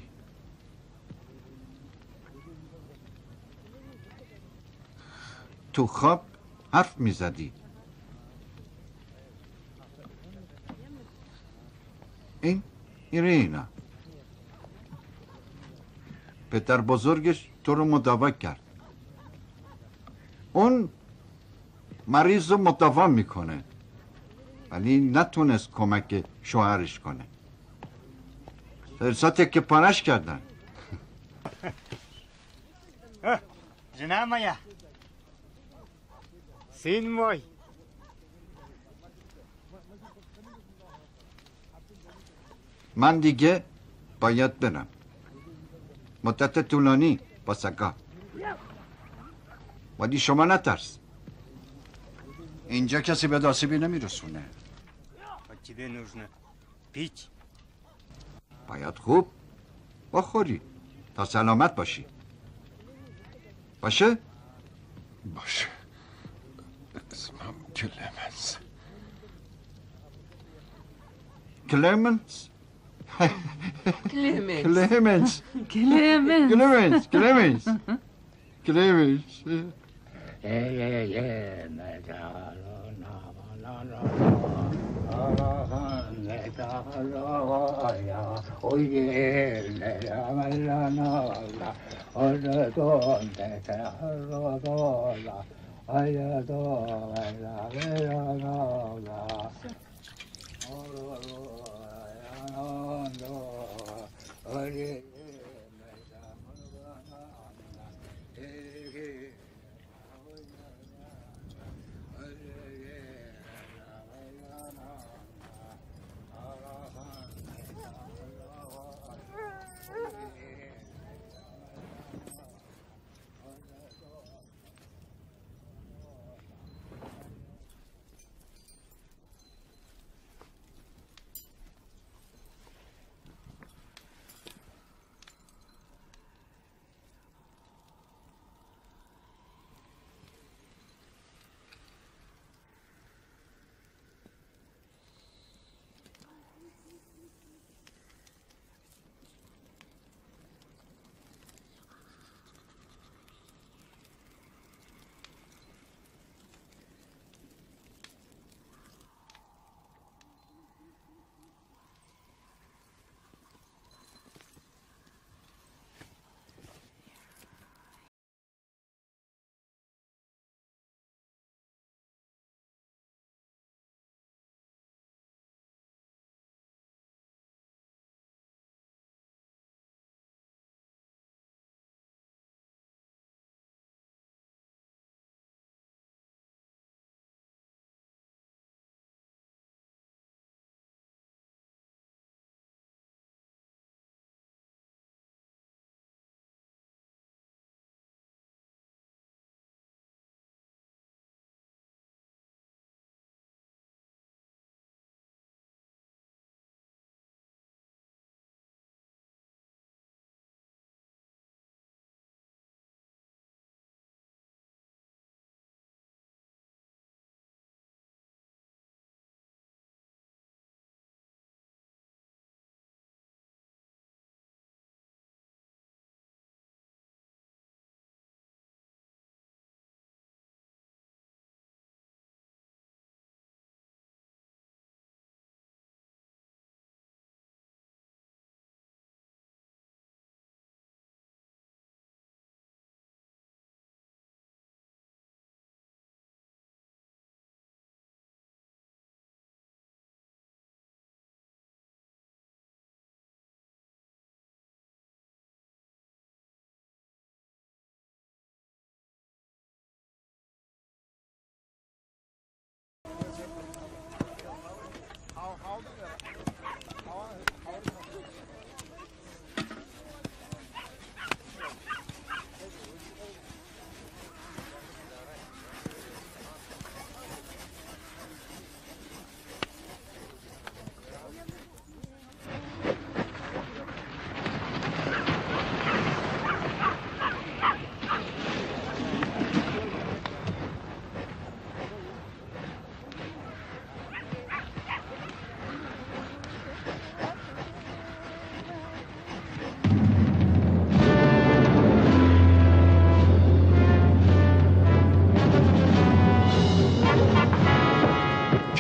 تو خواب حرف میزدی. این ایرینا پدر بزرگش تو رو مداوا کرد. اون مریض رو مداوا میکنه ولی نتونست کمک شوهرش کنه. سرسا تکه پارش کردن. جناب مایا سین موی من دیگه باید برم. مدت طولانی با سگا. ولی شما نترس. اینجا کسی به آسیبی نمیرسونه. тебе нужно пить. باید خوب بخوری تا سلامت باشی. باشه؟ باشه. اسمم کلمنس. کلمنس؟ کلمنس کلمنس کلمنس کلمنس کلمنس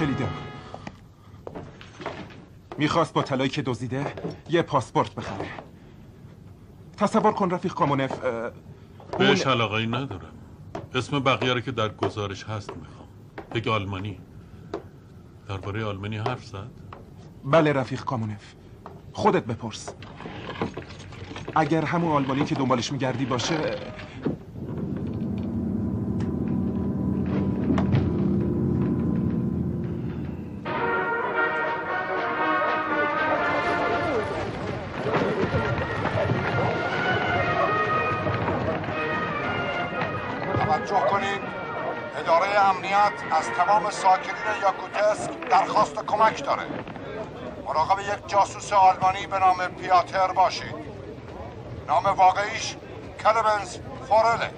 کلیدا. میخواست با طلایی که دزدیده یه پاسپورت بخره. تصور کن رفیق کامونف بهش علاقه ندارم. اسم بقیه رو که در گزارش هست میخوام. بگه آلمانی. درباره آلمانی حرف زد؟ بله رفیق کامونف. خودت بپرس. اگر همون آلمانی که دنبالش میگردی باشه. توجه کنید، اداره امنیت از تمام ساکنین یاکوتسک درخواست کمک داره. مراقب یک جاسوس آلمانی به نام پیاتر باشید. نام واقعیش کلمنز فورله.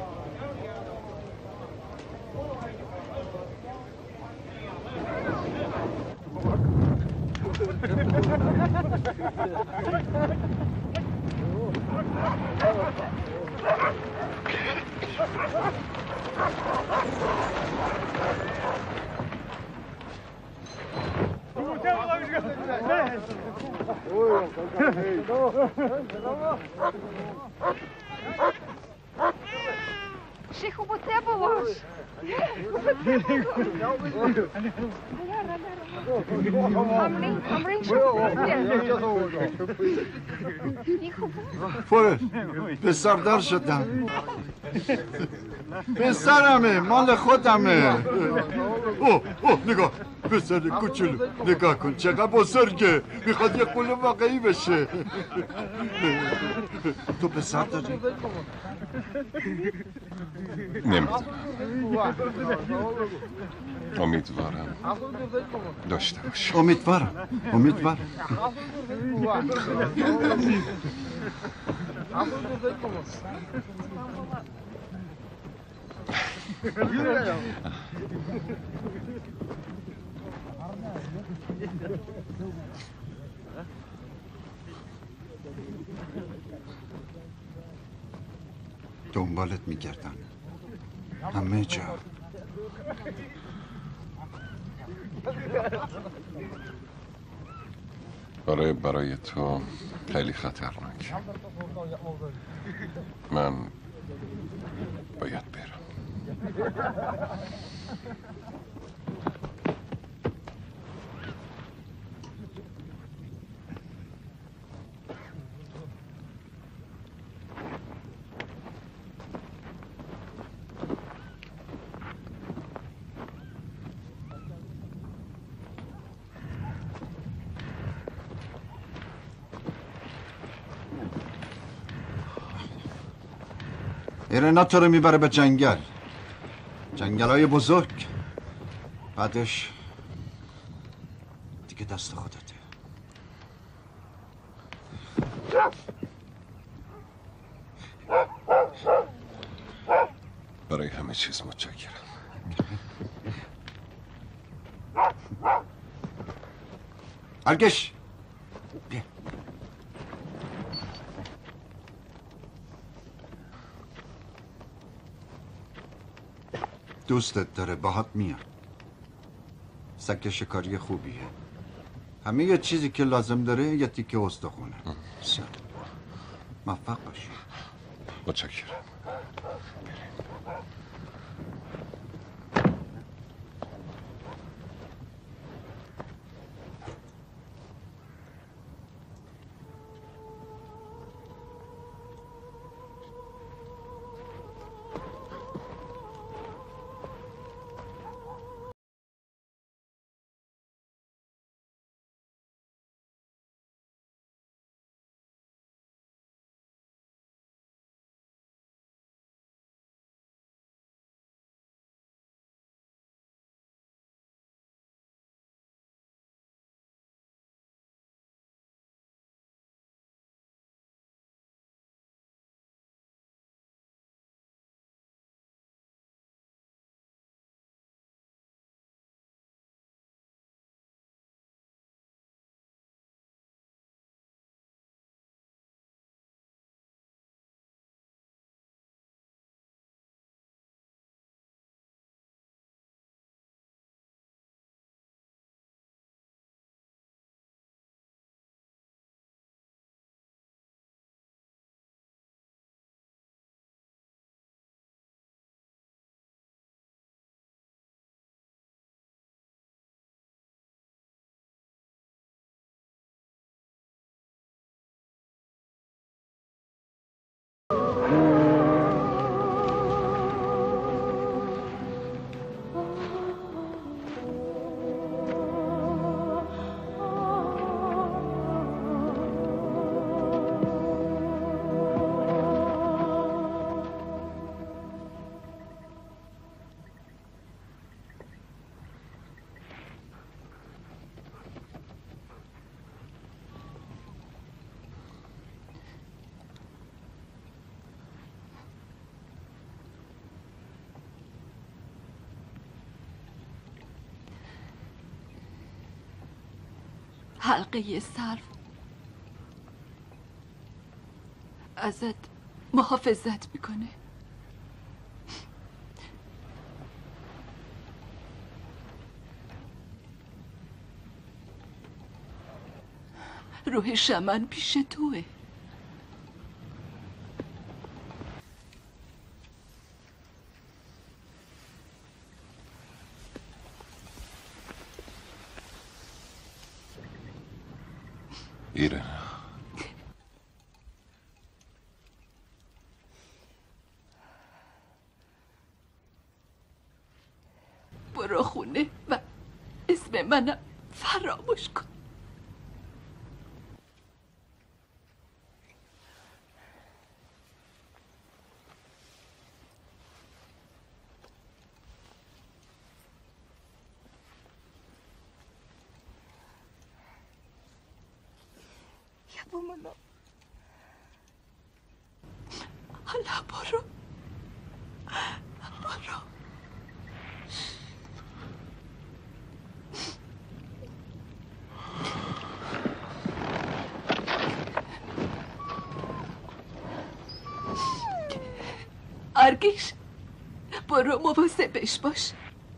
Zich op het teppel was. Op het فورل پسر دار شدم. پسرمه، مال خودمه. اوه اوه نگاه، پسر کوچولو نگاه کن چقدر بزرگه. میخواد یه قول واقعی بشه. تو پسر داری؟ نمیدونم. امیدوارم داشته باشه. امیدوارم امیدوارم. دنبالت میگردن همه جا. برای برای تو خیلی خطرناک. من باید برم. ایرنا تو رو میبره به جنگل. جنگل های بزرگ. بعدش دیگه دست خودته. برای همه چیز متشکرم. ارگش بیا. دوستت داره باهات میاد. سگ شکاری خوبیه. همه یه چیزی که لازم داره یه تیکه استخونه. سر موفق باشی. متشکرم. حلقه سرو ازت محافظت میکنه. روح شمن پیش توه. ایرن برو خونه و اسم منم فراموش کن. Yapamam. حالا برو برو. آرگیش برو مواظبش باش.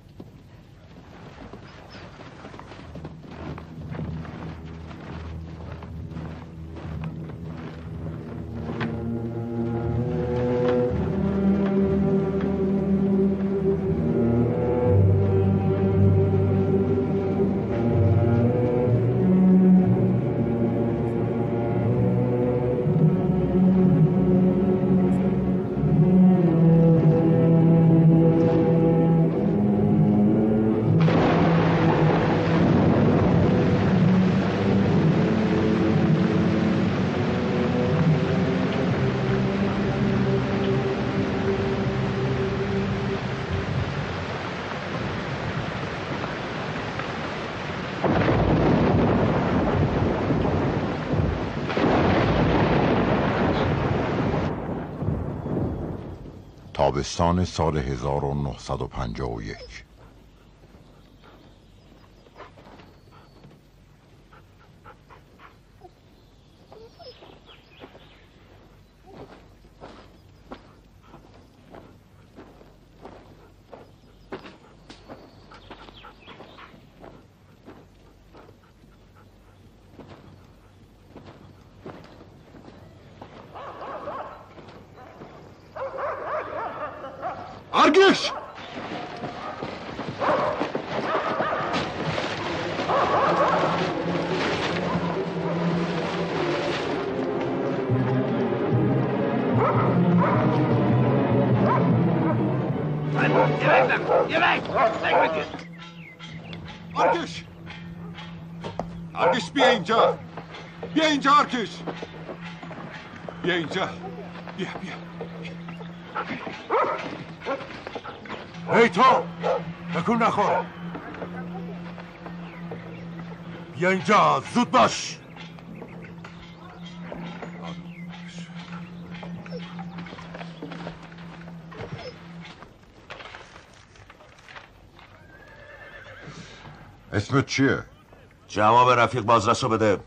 تابستان سال هزار و نهصد و پنجاه و یک. آرگش! آرگش! آرگش بیا اینجا! بیا اینجا آرگش! بیا اینجا! بیا بیا! هی تو! تکون نخور! بیا اینجا! زود باش! اسمت چیه؟ جواب رفیق بازرسو بده.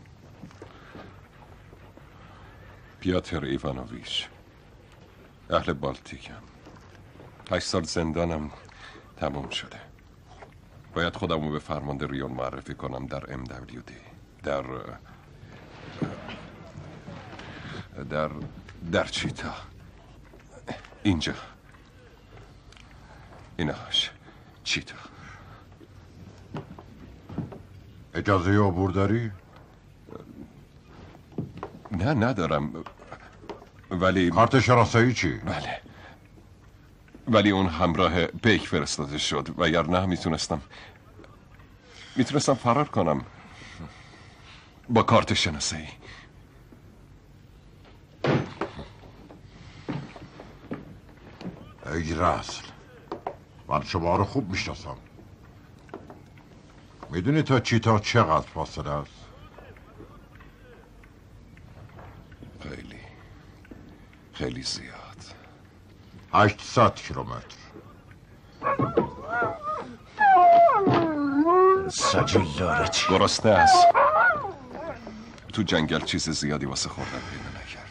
پیاتر ایوانوویچ، اهل بالتیکم. هشت سال زندانم تموم شده. باید خودمو به فرمانده ریون معرفی کنم در ام دبلیو دی. در در در چیتا. اینجا. ایناش چیتا. اجازه عبور داری؟ نه ندارم، ولی کارت شناسایی چی؟ بله، ولی اون همراه بیک فرستاده شد و یا نه میتونستم میتونستم فرار کنم با کارت شناسایی. ای رسل، من شما رو خوب میشناسم. میدونی تا چیتا چقدر فاصله است؟ خیلی خیلی زیاد. هشتصد کیلومتر. سجل داره چی؟ گرسنه است. تو جنگل چیز زیادی واسه خوردن پیدا نکردیم.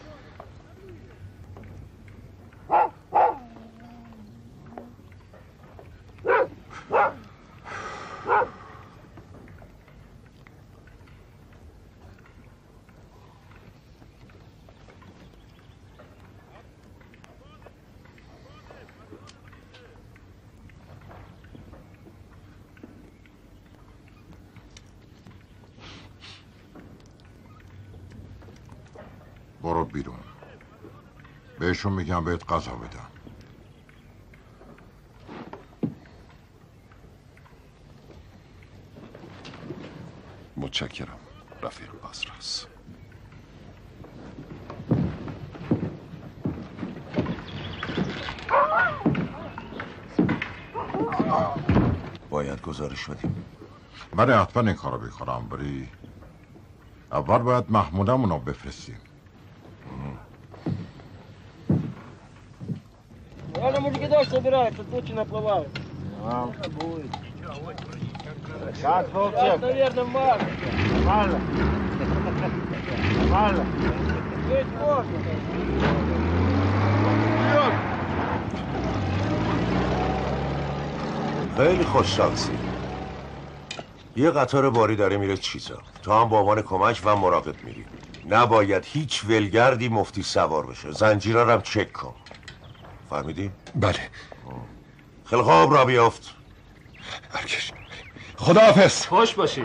برو بیرون. بهشون میگم بهت غذا بدن. متشکرم رفیق بازرس. باید گزارش بدیم. بله حتما این کارو بکنم. بری اول باید محمودمون رو بفرستیم. Ладно, мужики, дождь собирается, тучи наплывают. Сейчас, Волчек. Наверное, Марк. Нормально. Нормально. Жить можно. خیلی خوش شانسی. یه قطار باری داره میره چیزا. تو هم با عنوان کمک و مراقب میری. نباید هیچ ولگردی مفتی سوار بشه. زنجیرا رو هم چک کن. فهمیدی؟ بله. خیلی خوب را بیافت. برکش. خداحافظ. خوش باشی.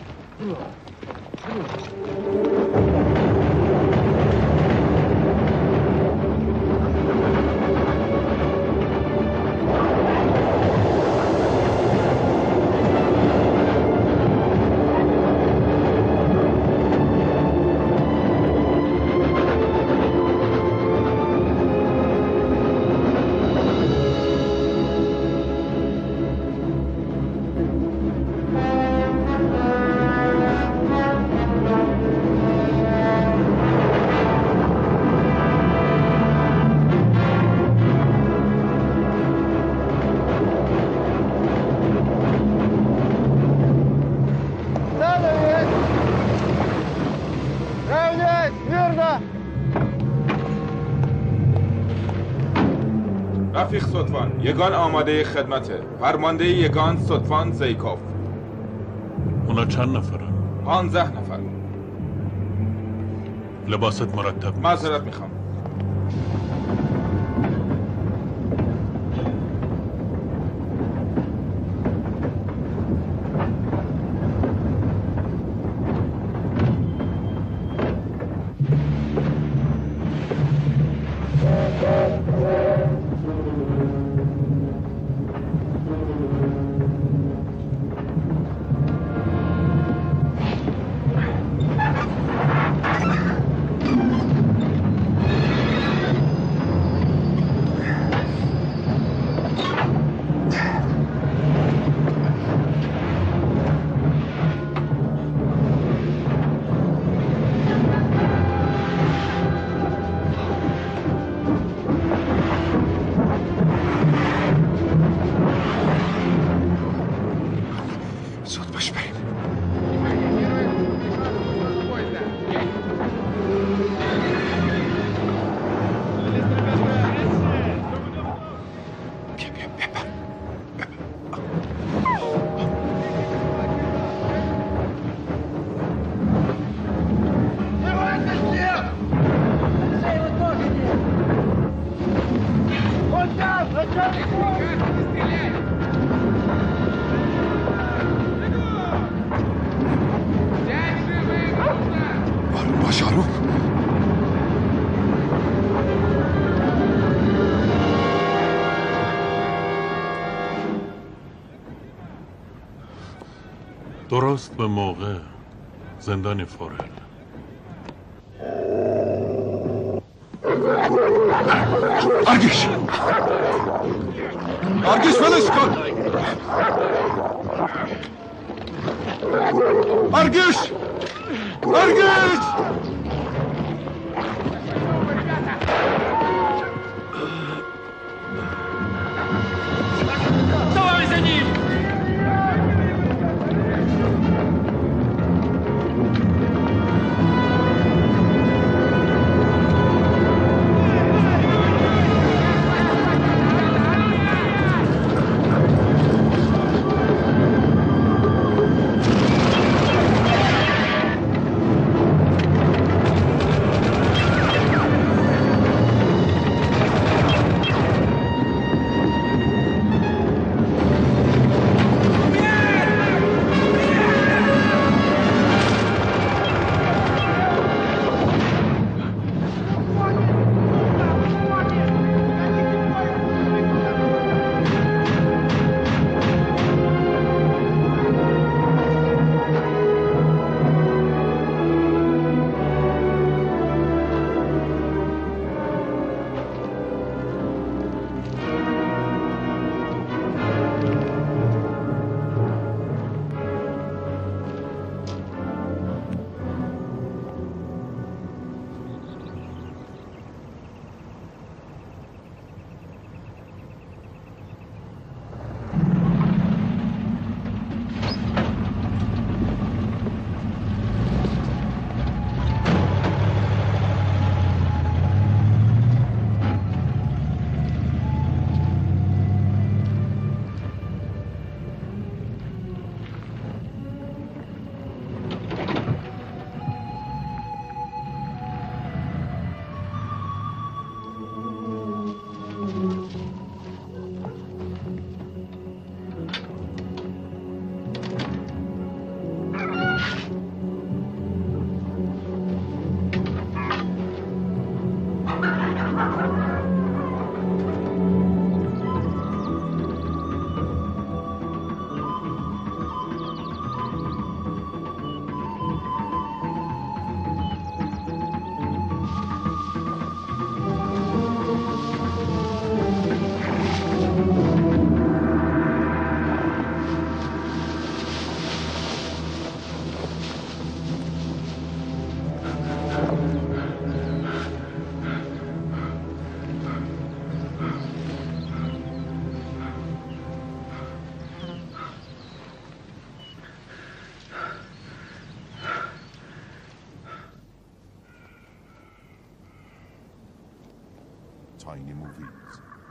رفیق صدفان یگان آماده خدمته. فرمانده یگان صدفان زیکوف. اونا چند نفرن؟ پانزده نفر. لباست مرتب نیست. معذرت میخوام. درست به موقع زندان فورل. ارگش ارگش ولش کن. ارگش ارگش tiny movies.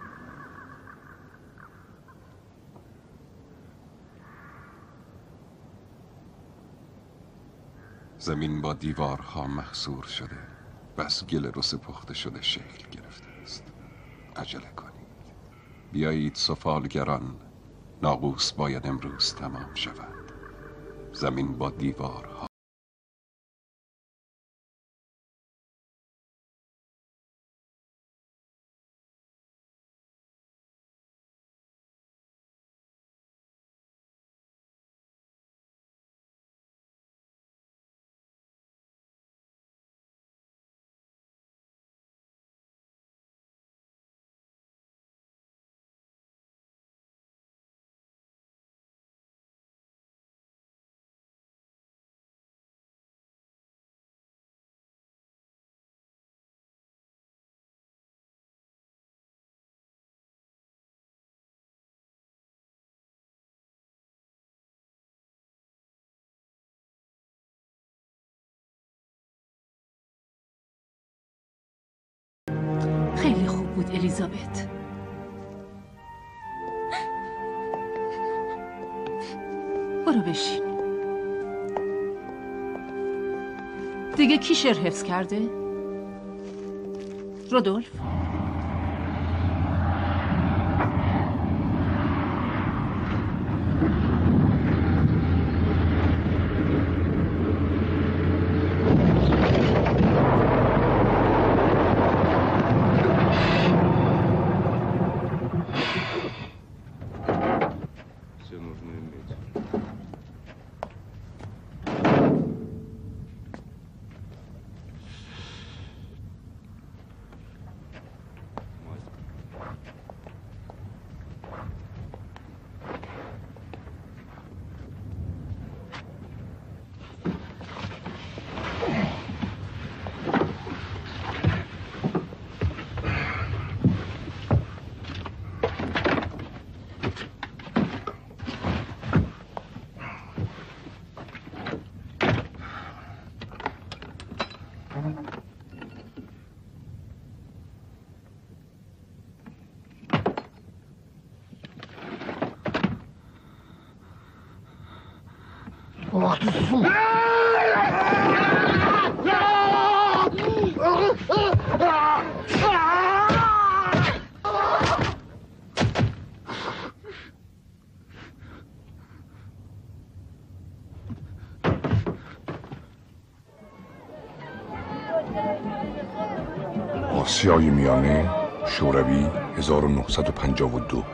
زمین با دیوارها محصور شده و از گل رس پخته شده شکل گرفته است. عجله کنید، بیایید سفالگران، ناقوس باید امروز تمام شود. زمین با دیوارها خیلی خوب بود الیزابت. برو بشین. دیگه کی شعر حفظ کرده؟ رودولف؟ آسیای میانه، شوروی، هزار و نهصد و پنجاه و دو.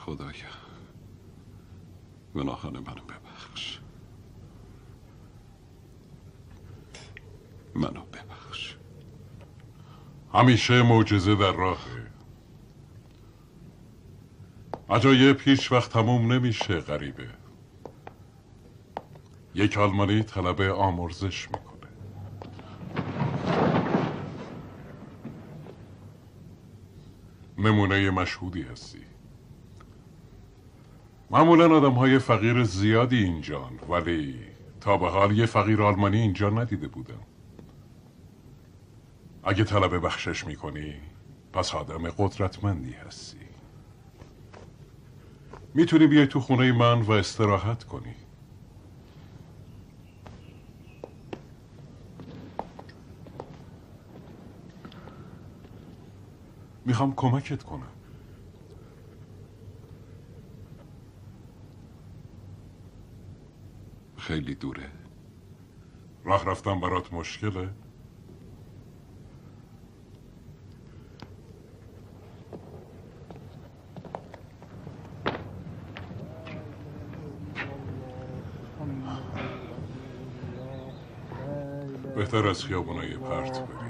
خدایا گناهان منو ببخش، منو ببخش. همیشه معجزه در راهه. عجایب هیچ وقت تموم نمیشه. غریبه یک آلمانی طلب آمرزش میکنه. نمونه مشهودی هستی. معمولا آدم های فقیر زیادی اینجان، ولی تا به حال یه فقیر آلمانی اینجا ندیده بودم. اگه طلب بخشش میکنی پس آدم قدرتمندی هستی. میتونی بیای تو خونه من و استراحت کنی. میخوام کمکت کنم. خیلی دوره؟ راه رفتن برات مشکله؟ بهتر از خیابونای پرت بری.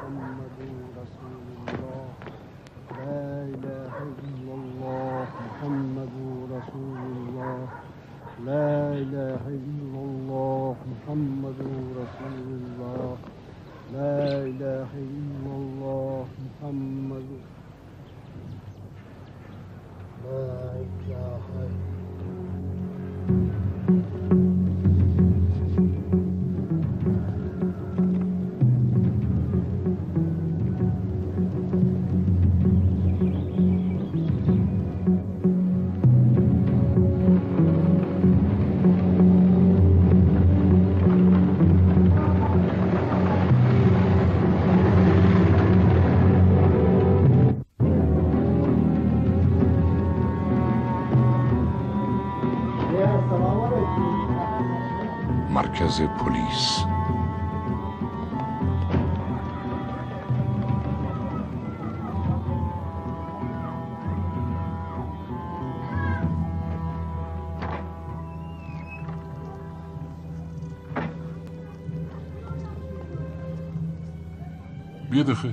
لا إله إلا الله محمد رسول الله لا إله إلا الله محمد لا إله مرکز پلیس. بیا داخل.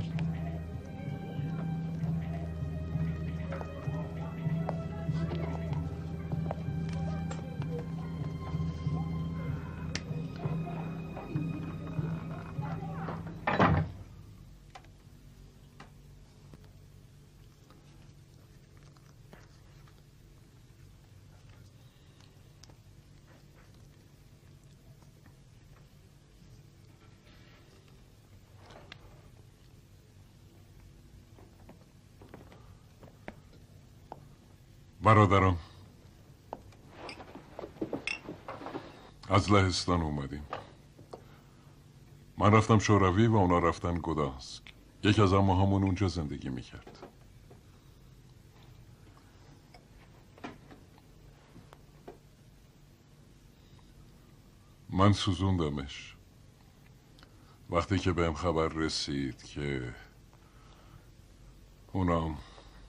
برادرم از لهستان اومدیم. من رفتم شوروی و اونا رفتن گدانسک. یکی از عموهامون اونجا زندگی میکرد. من سوزوندمش وقتی که بهم خبر رسید که اونام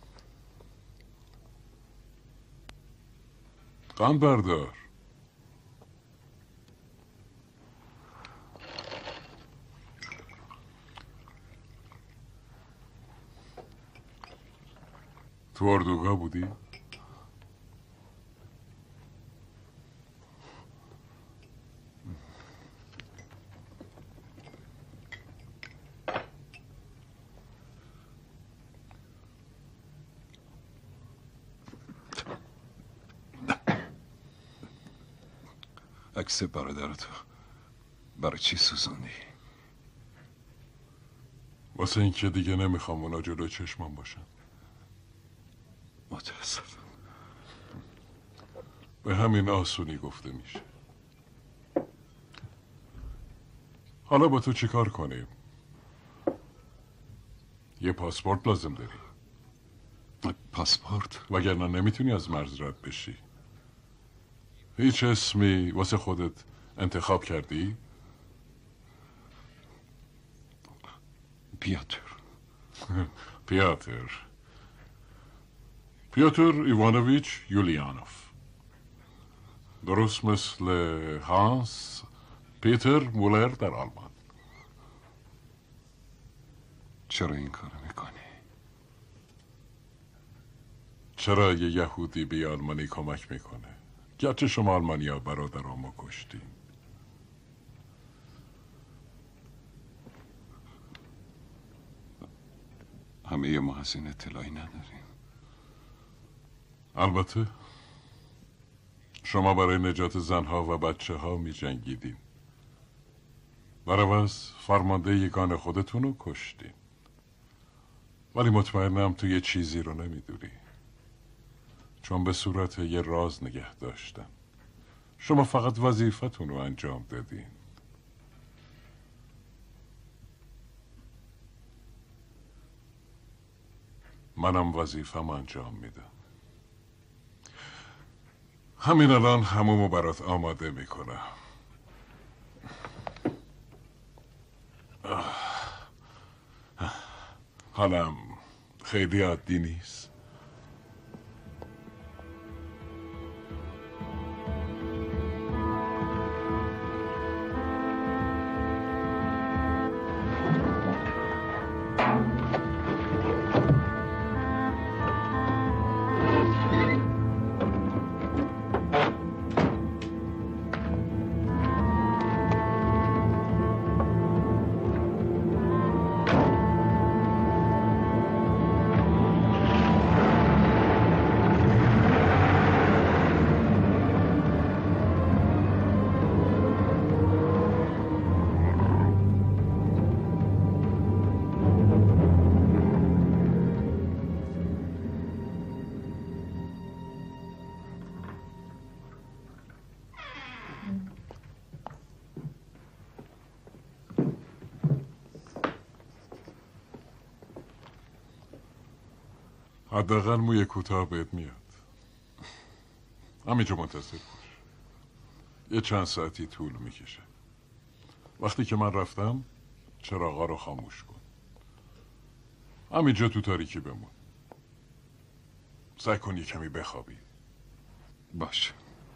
قند بردار. تو اردوگاه بودی؟ عکس برادرتو برای چی سوزوندی؟ واسه این که دیگه نمیخوام اونا جلو چشمم باشن. متاسفم. به همین آسونی گفته میشه. حالا با تو چیکار کنیم؟ یه پاسپورت لازم داری. پاسپورت؟ وگرنه نمیتونی از مرز رد بشی. هیچ اسمی واسه خودت انتخاب کردی؟ پیاتر. پیاتر پیاتر ایوانویچ یولیانوف، درست مثل هانس پیتر مولر در آلمان. چرا این کارو میکنی؟ چرا یه یهودی به آلمانی کمک میکنه؟ گرچه شما آلمانیا برادرامو کشتین. همه ما از این اطلاعی نداریم. البته شما برای نجات زنها و بچه ها می جنگیدین. در عوض فرمانده یگان خودتون رو کشتین. ولی مطمئنم تو یه چیزی رو نمیدونی، چون به صورت یه راز نگه داشتن. شما فقط وظیفتون رو انجام دادین. منم وظیفم انجام میدم. همین الان همومو برات آماده میکنم. حالم خیلی عادی نیست. حداقل موی کوتاه بهت میاد. همینجا منتظر باش. یه چند ساعتی طول میکشه. وقتی که من رفتم چراغا رو خاموش کن. همینجا تو تاریکی بمون. سعی کن یه کمی بخوابی. باشه.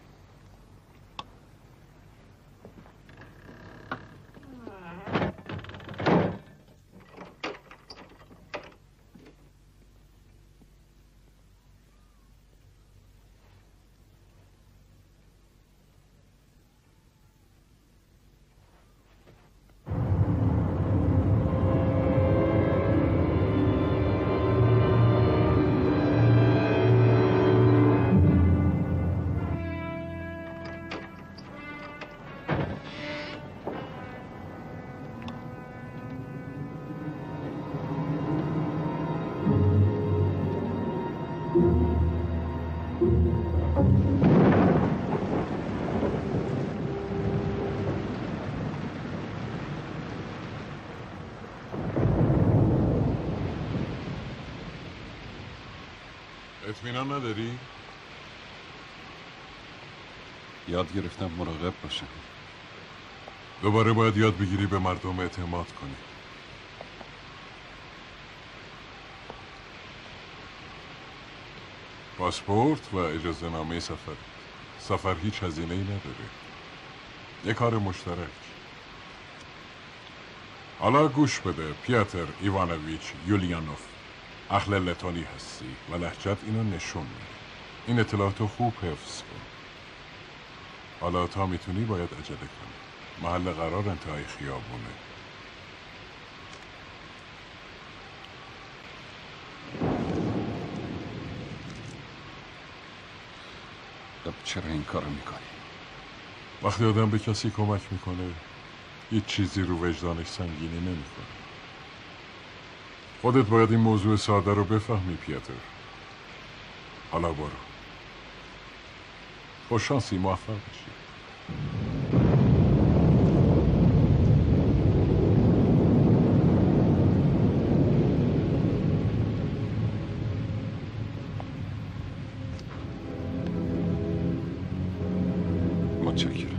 اطمینان نداری؟ یاد گرفتم مراقب باشم. دوباره باید یاد بگیری به مردم اعتماد کنی. پاسپورت و اجازه نامه سفر. سفر هیچ هزینه‌ای نداره. یه کار مشترک. حالا گوش بده پیاتر ایوانویچ یولیانوف. اهل لتانی هستی و لهجت اینو نشون میده. این اطلاعاتو خوب حفظ کن. حالا تا میتونی باید عجله کنی. محل قرار انتهای خیابونه. چرا این کارو میکنی؟ وقتی آدم به کسی کمک میکنه هیچ چیزی رو وجدانش سنگینی نمیکنه. خودت باید این موضوع ساده رو بفهمی پیاتر. حالا برو. خوش شانسی، موفق باشی. متشکرم.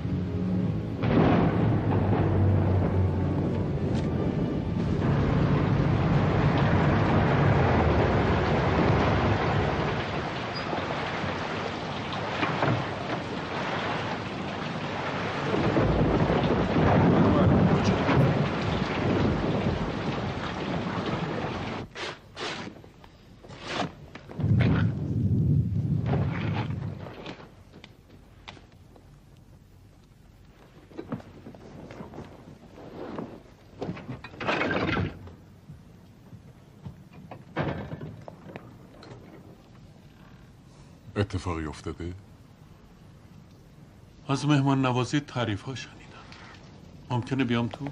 اتفاقی افتاده؟ از مهمان نوازی تعریف ها شنیدم. ممکنه بیام تو؟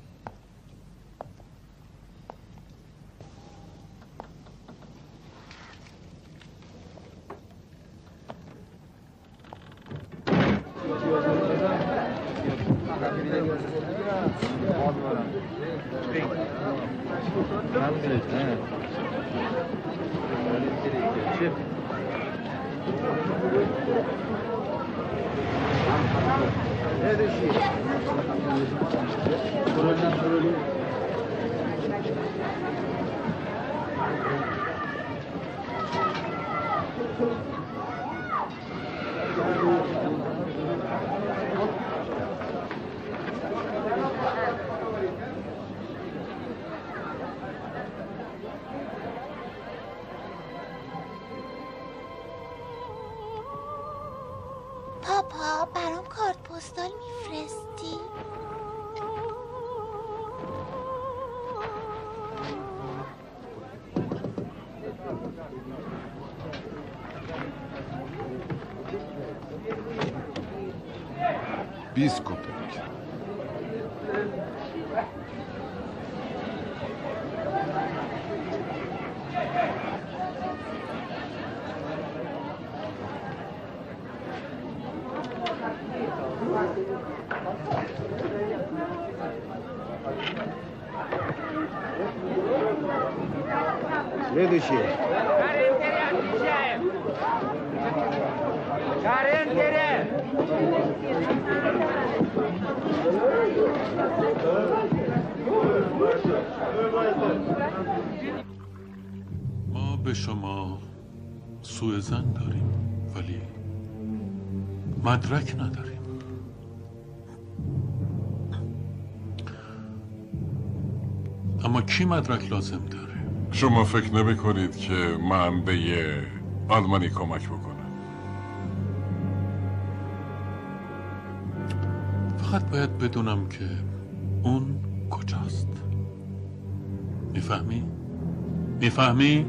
پاپا برام کارت پستال میفرستی؟ بیست کپک. بدوشی Karen geri. ما به شما سوء ظن داریم ولی مدرک نداریم. اما کی مدرک لازم داره؟ شما فکر نمی کنید که من به یه آلمانی کمک بکنم؟ فقط باید بدونم که اون کجاست. میفهمی؟ میفهمی؟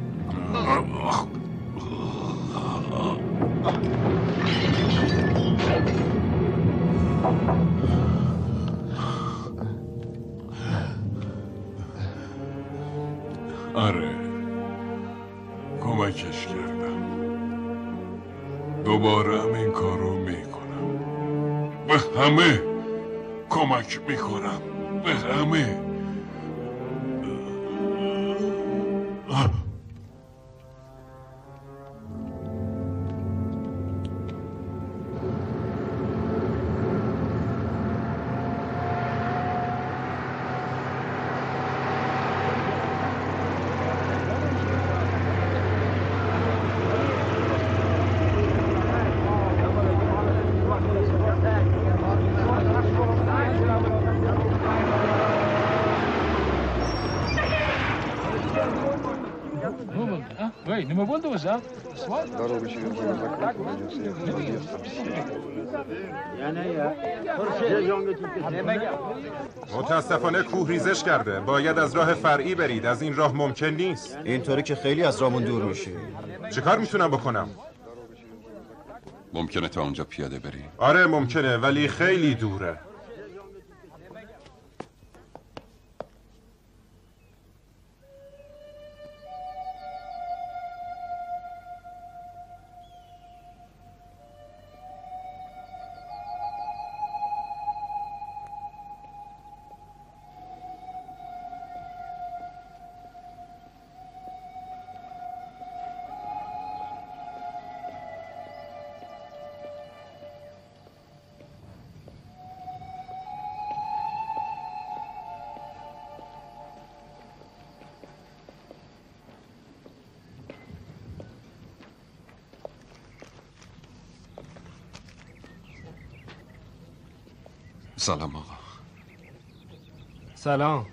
آره کمکش کردم. دوباره هم این کارو میکنم. به همه کمک میکنم. به همه. متاسفانه کوه ریزش کرده. باید از راه فرعی برید. از این راه ممکن نیست. اینطوری که خیلی از راهمون دور میشه. چیکار میتونم بکنم؟ ممکنه تا اونجا پیاده بری؟ آره ممکنه ولی خیلی دوره. سلام آقا. سلام.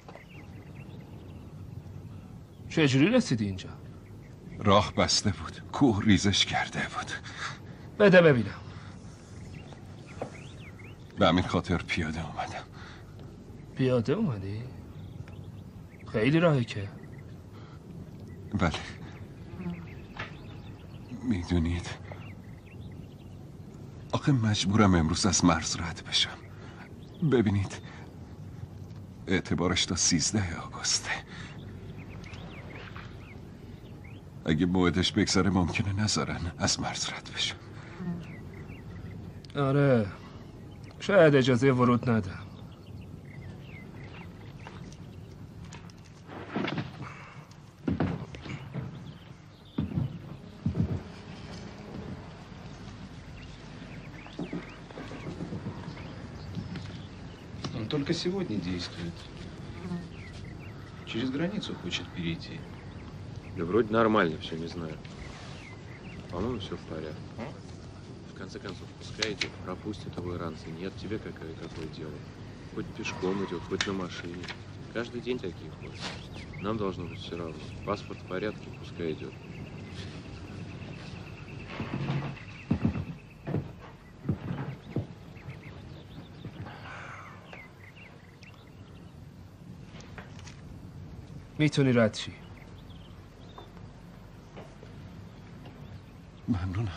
چجوری رسیدی اینجا؟ راه بسته بود. کوه ریزش کرده بود. بده ببینم. به همین خاطر پیاده اومدم. پیاده اومدی؟ خیلی راهی که. بله. میدونید آخه مجبورم امروز از مرز رد بشم. ببینید اعتبارش تا سیزده آگوسته. اگه موعدش بگذره ممکنه نذارن از مرز رد بشم. آره شاید اجازه ورود ندم. Он только сегодня действует. Через границу хочет перейти. Да вроде нормально все, не знаю. По-моему, все в порядке. В конце концов, пускай идет, пропустит его иранцы. Нет, тебе какое, какое дело. Хоть пешком идет, хоть на машине. Каждый день такие ходят. Нам должно быть все равно. Паспорт в порядке, пускай идет. میتونی رد شی. ممنونم.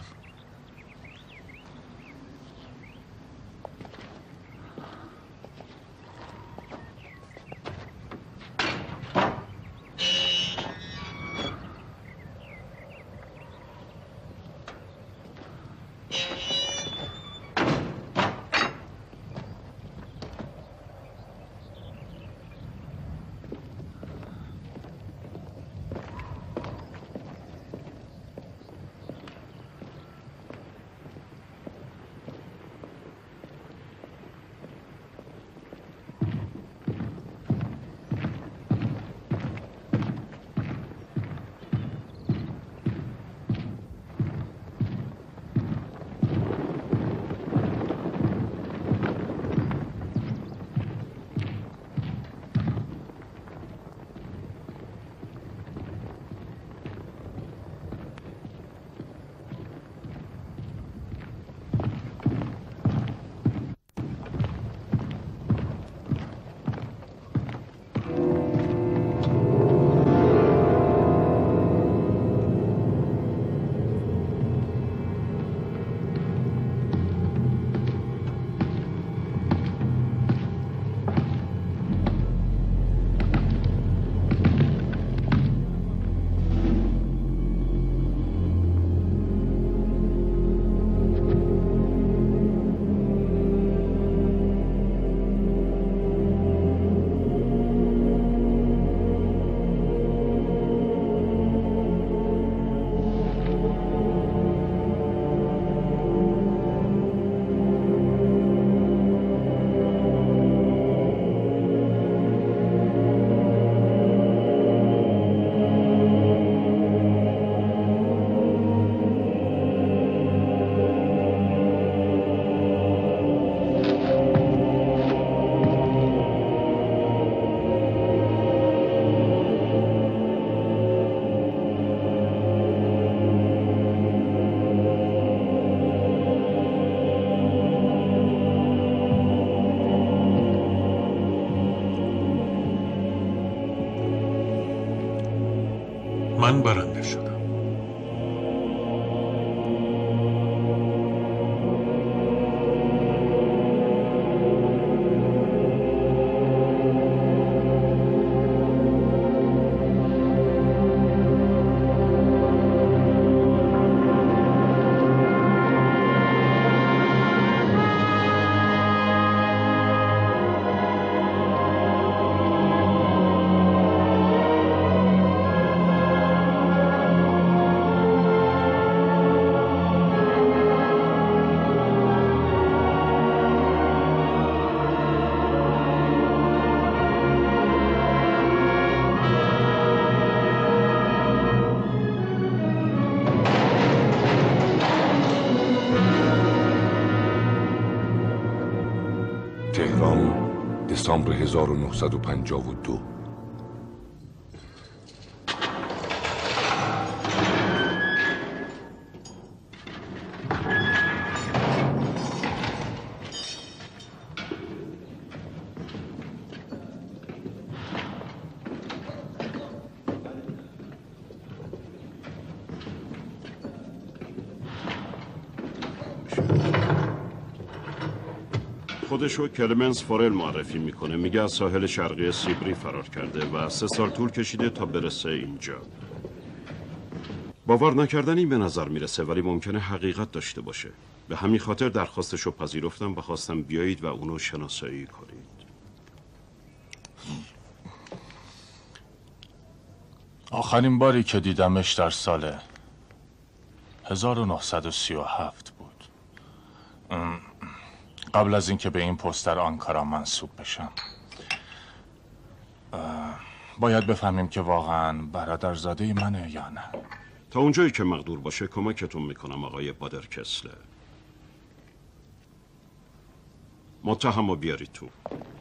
من برنده شدم. تهران دسامبر هزار و نهصد و پنجاه و دو. خودشو کلمنس فورل معرفی میکنه. میگه از ساحل شرقی سیبری فرار کرده و سه سال طول کشیده تا برسه اینجا. باور نکردنی به نظر میرسه ولی ممکنه حقیقت داشته باشه. به همین خاطر درخواستشو پذیرفتم و خواستم بیایید و اونو شناسایی کنید. آخرین باری که دیدمش در سال هزار و نهصد و سی و هفت بود. قبل از اینکه به این پست در آنکارا منصوب بشم. باید بفهمیم که واقعا برادرزاده منه یا نه. تا اونجایی که مقدور باشه کمکتون میکنم آقای بادر کسلر. متهمو بیارید تو.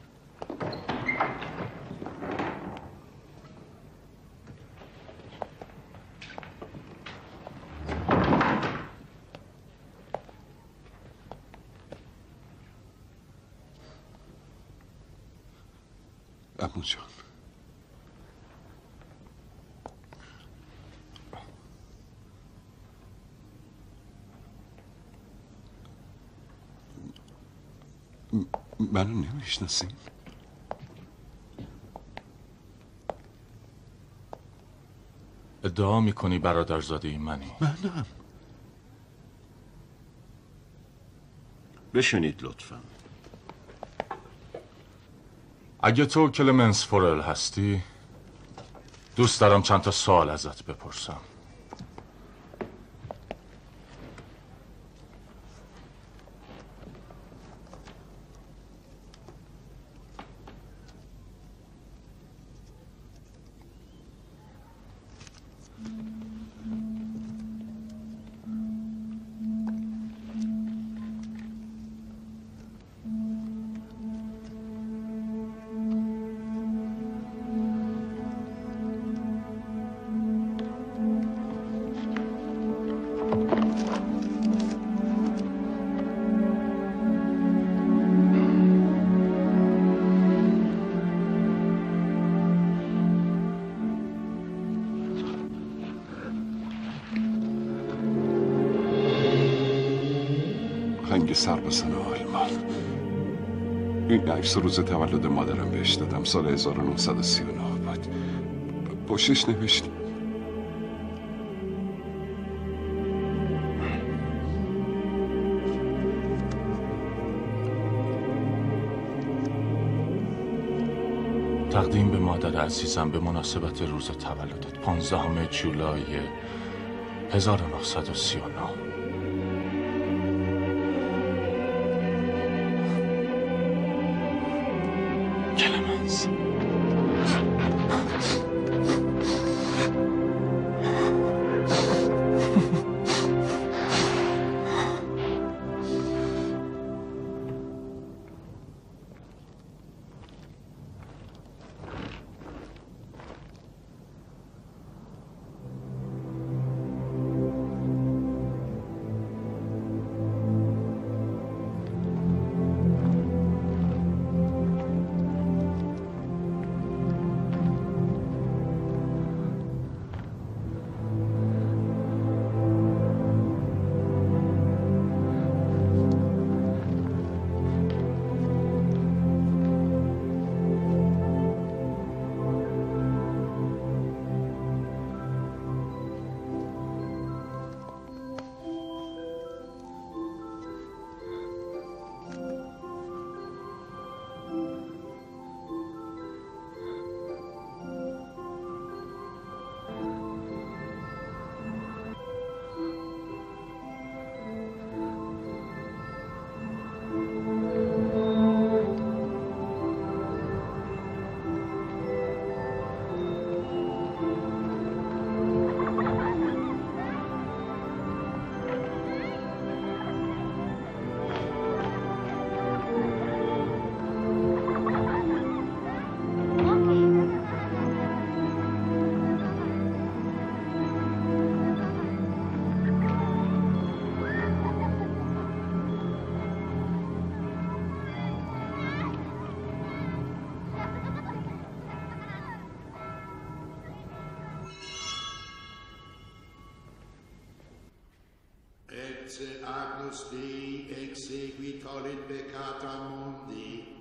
عمو جان، منو نمیشناسین؟ ادعا میکنی برادرزاده منی؟ منم. بشنید لطفا. اگه تو کلمنس فورل هستی دوست دارم چند تا سوال ازت بپرسم. هنگ سربازان آلمان. این عکس روز تولد مادرم بهش دادم، سال هزار و نهصد و سی و نه بود. پشتش نوشتم تقدیم به مادر عزیزم به مناسبت روز تولدت پانزدهم جولای هزار و نهصد و سی و نه. کلمنس. esse agnus Dei exequit olit peccata mundi,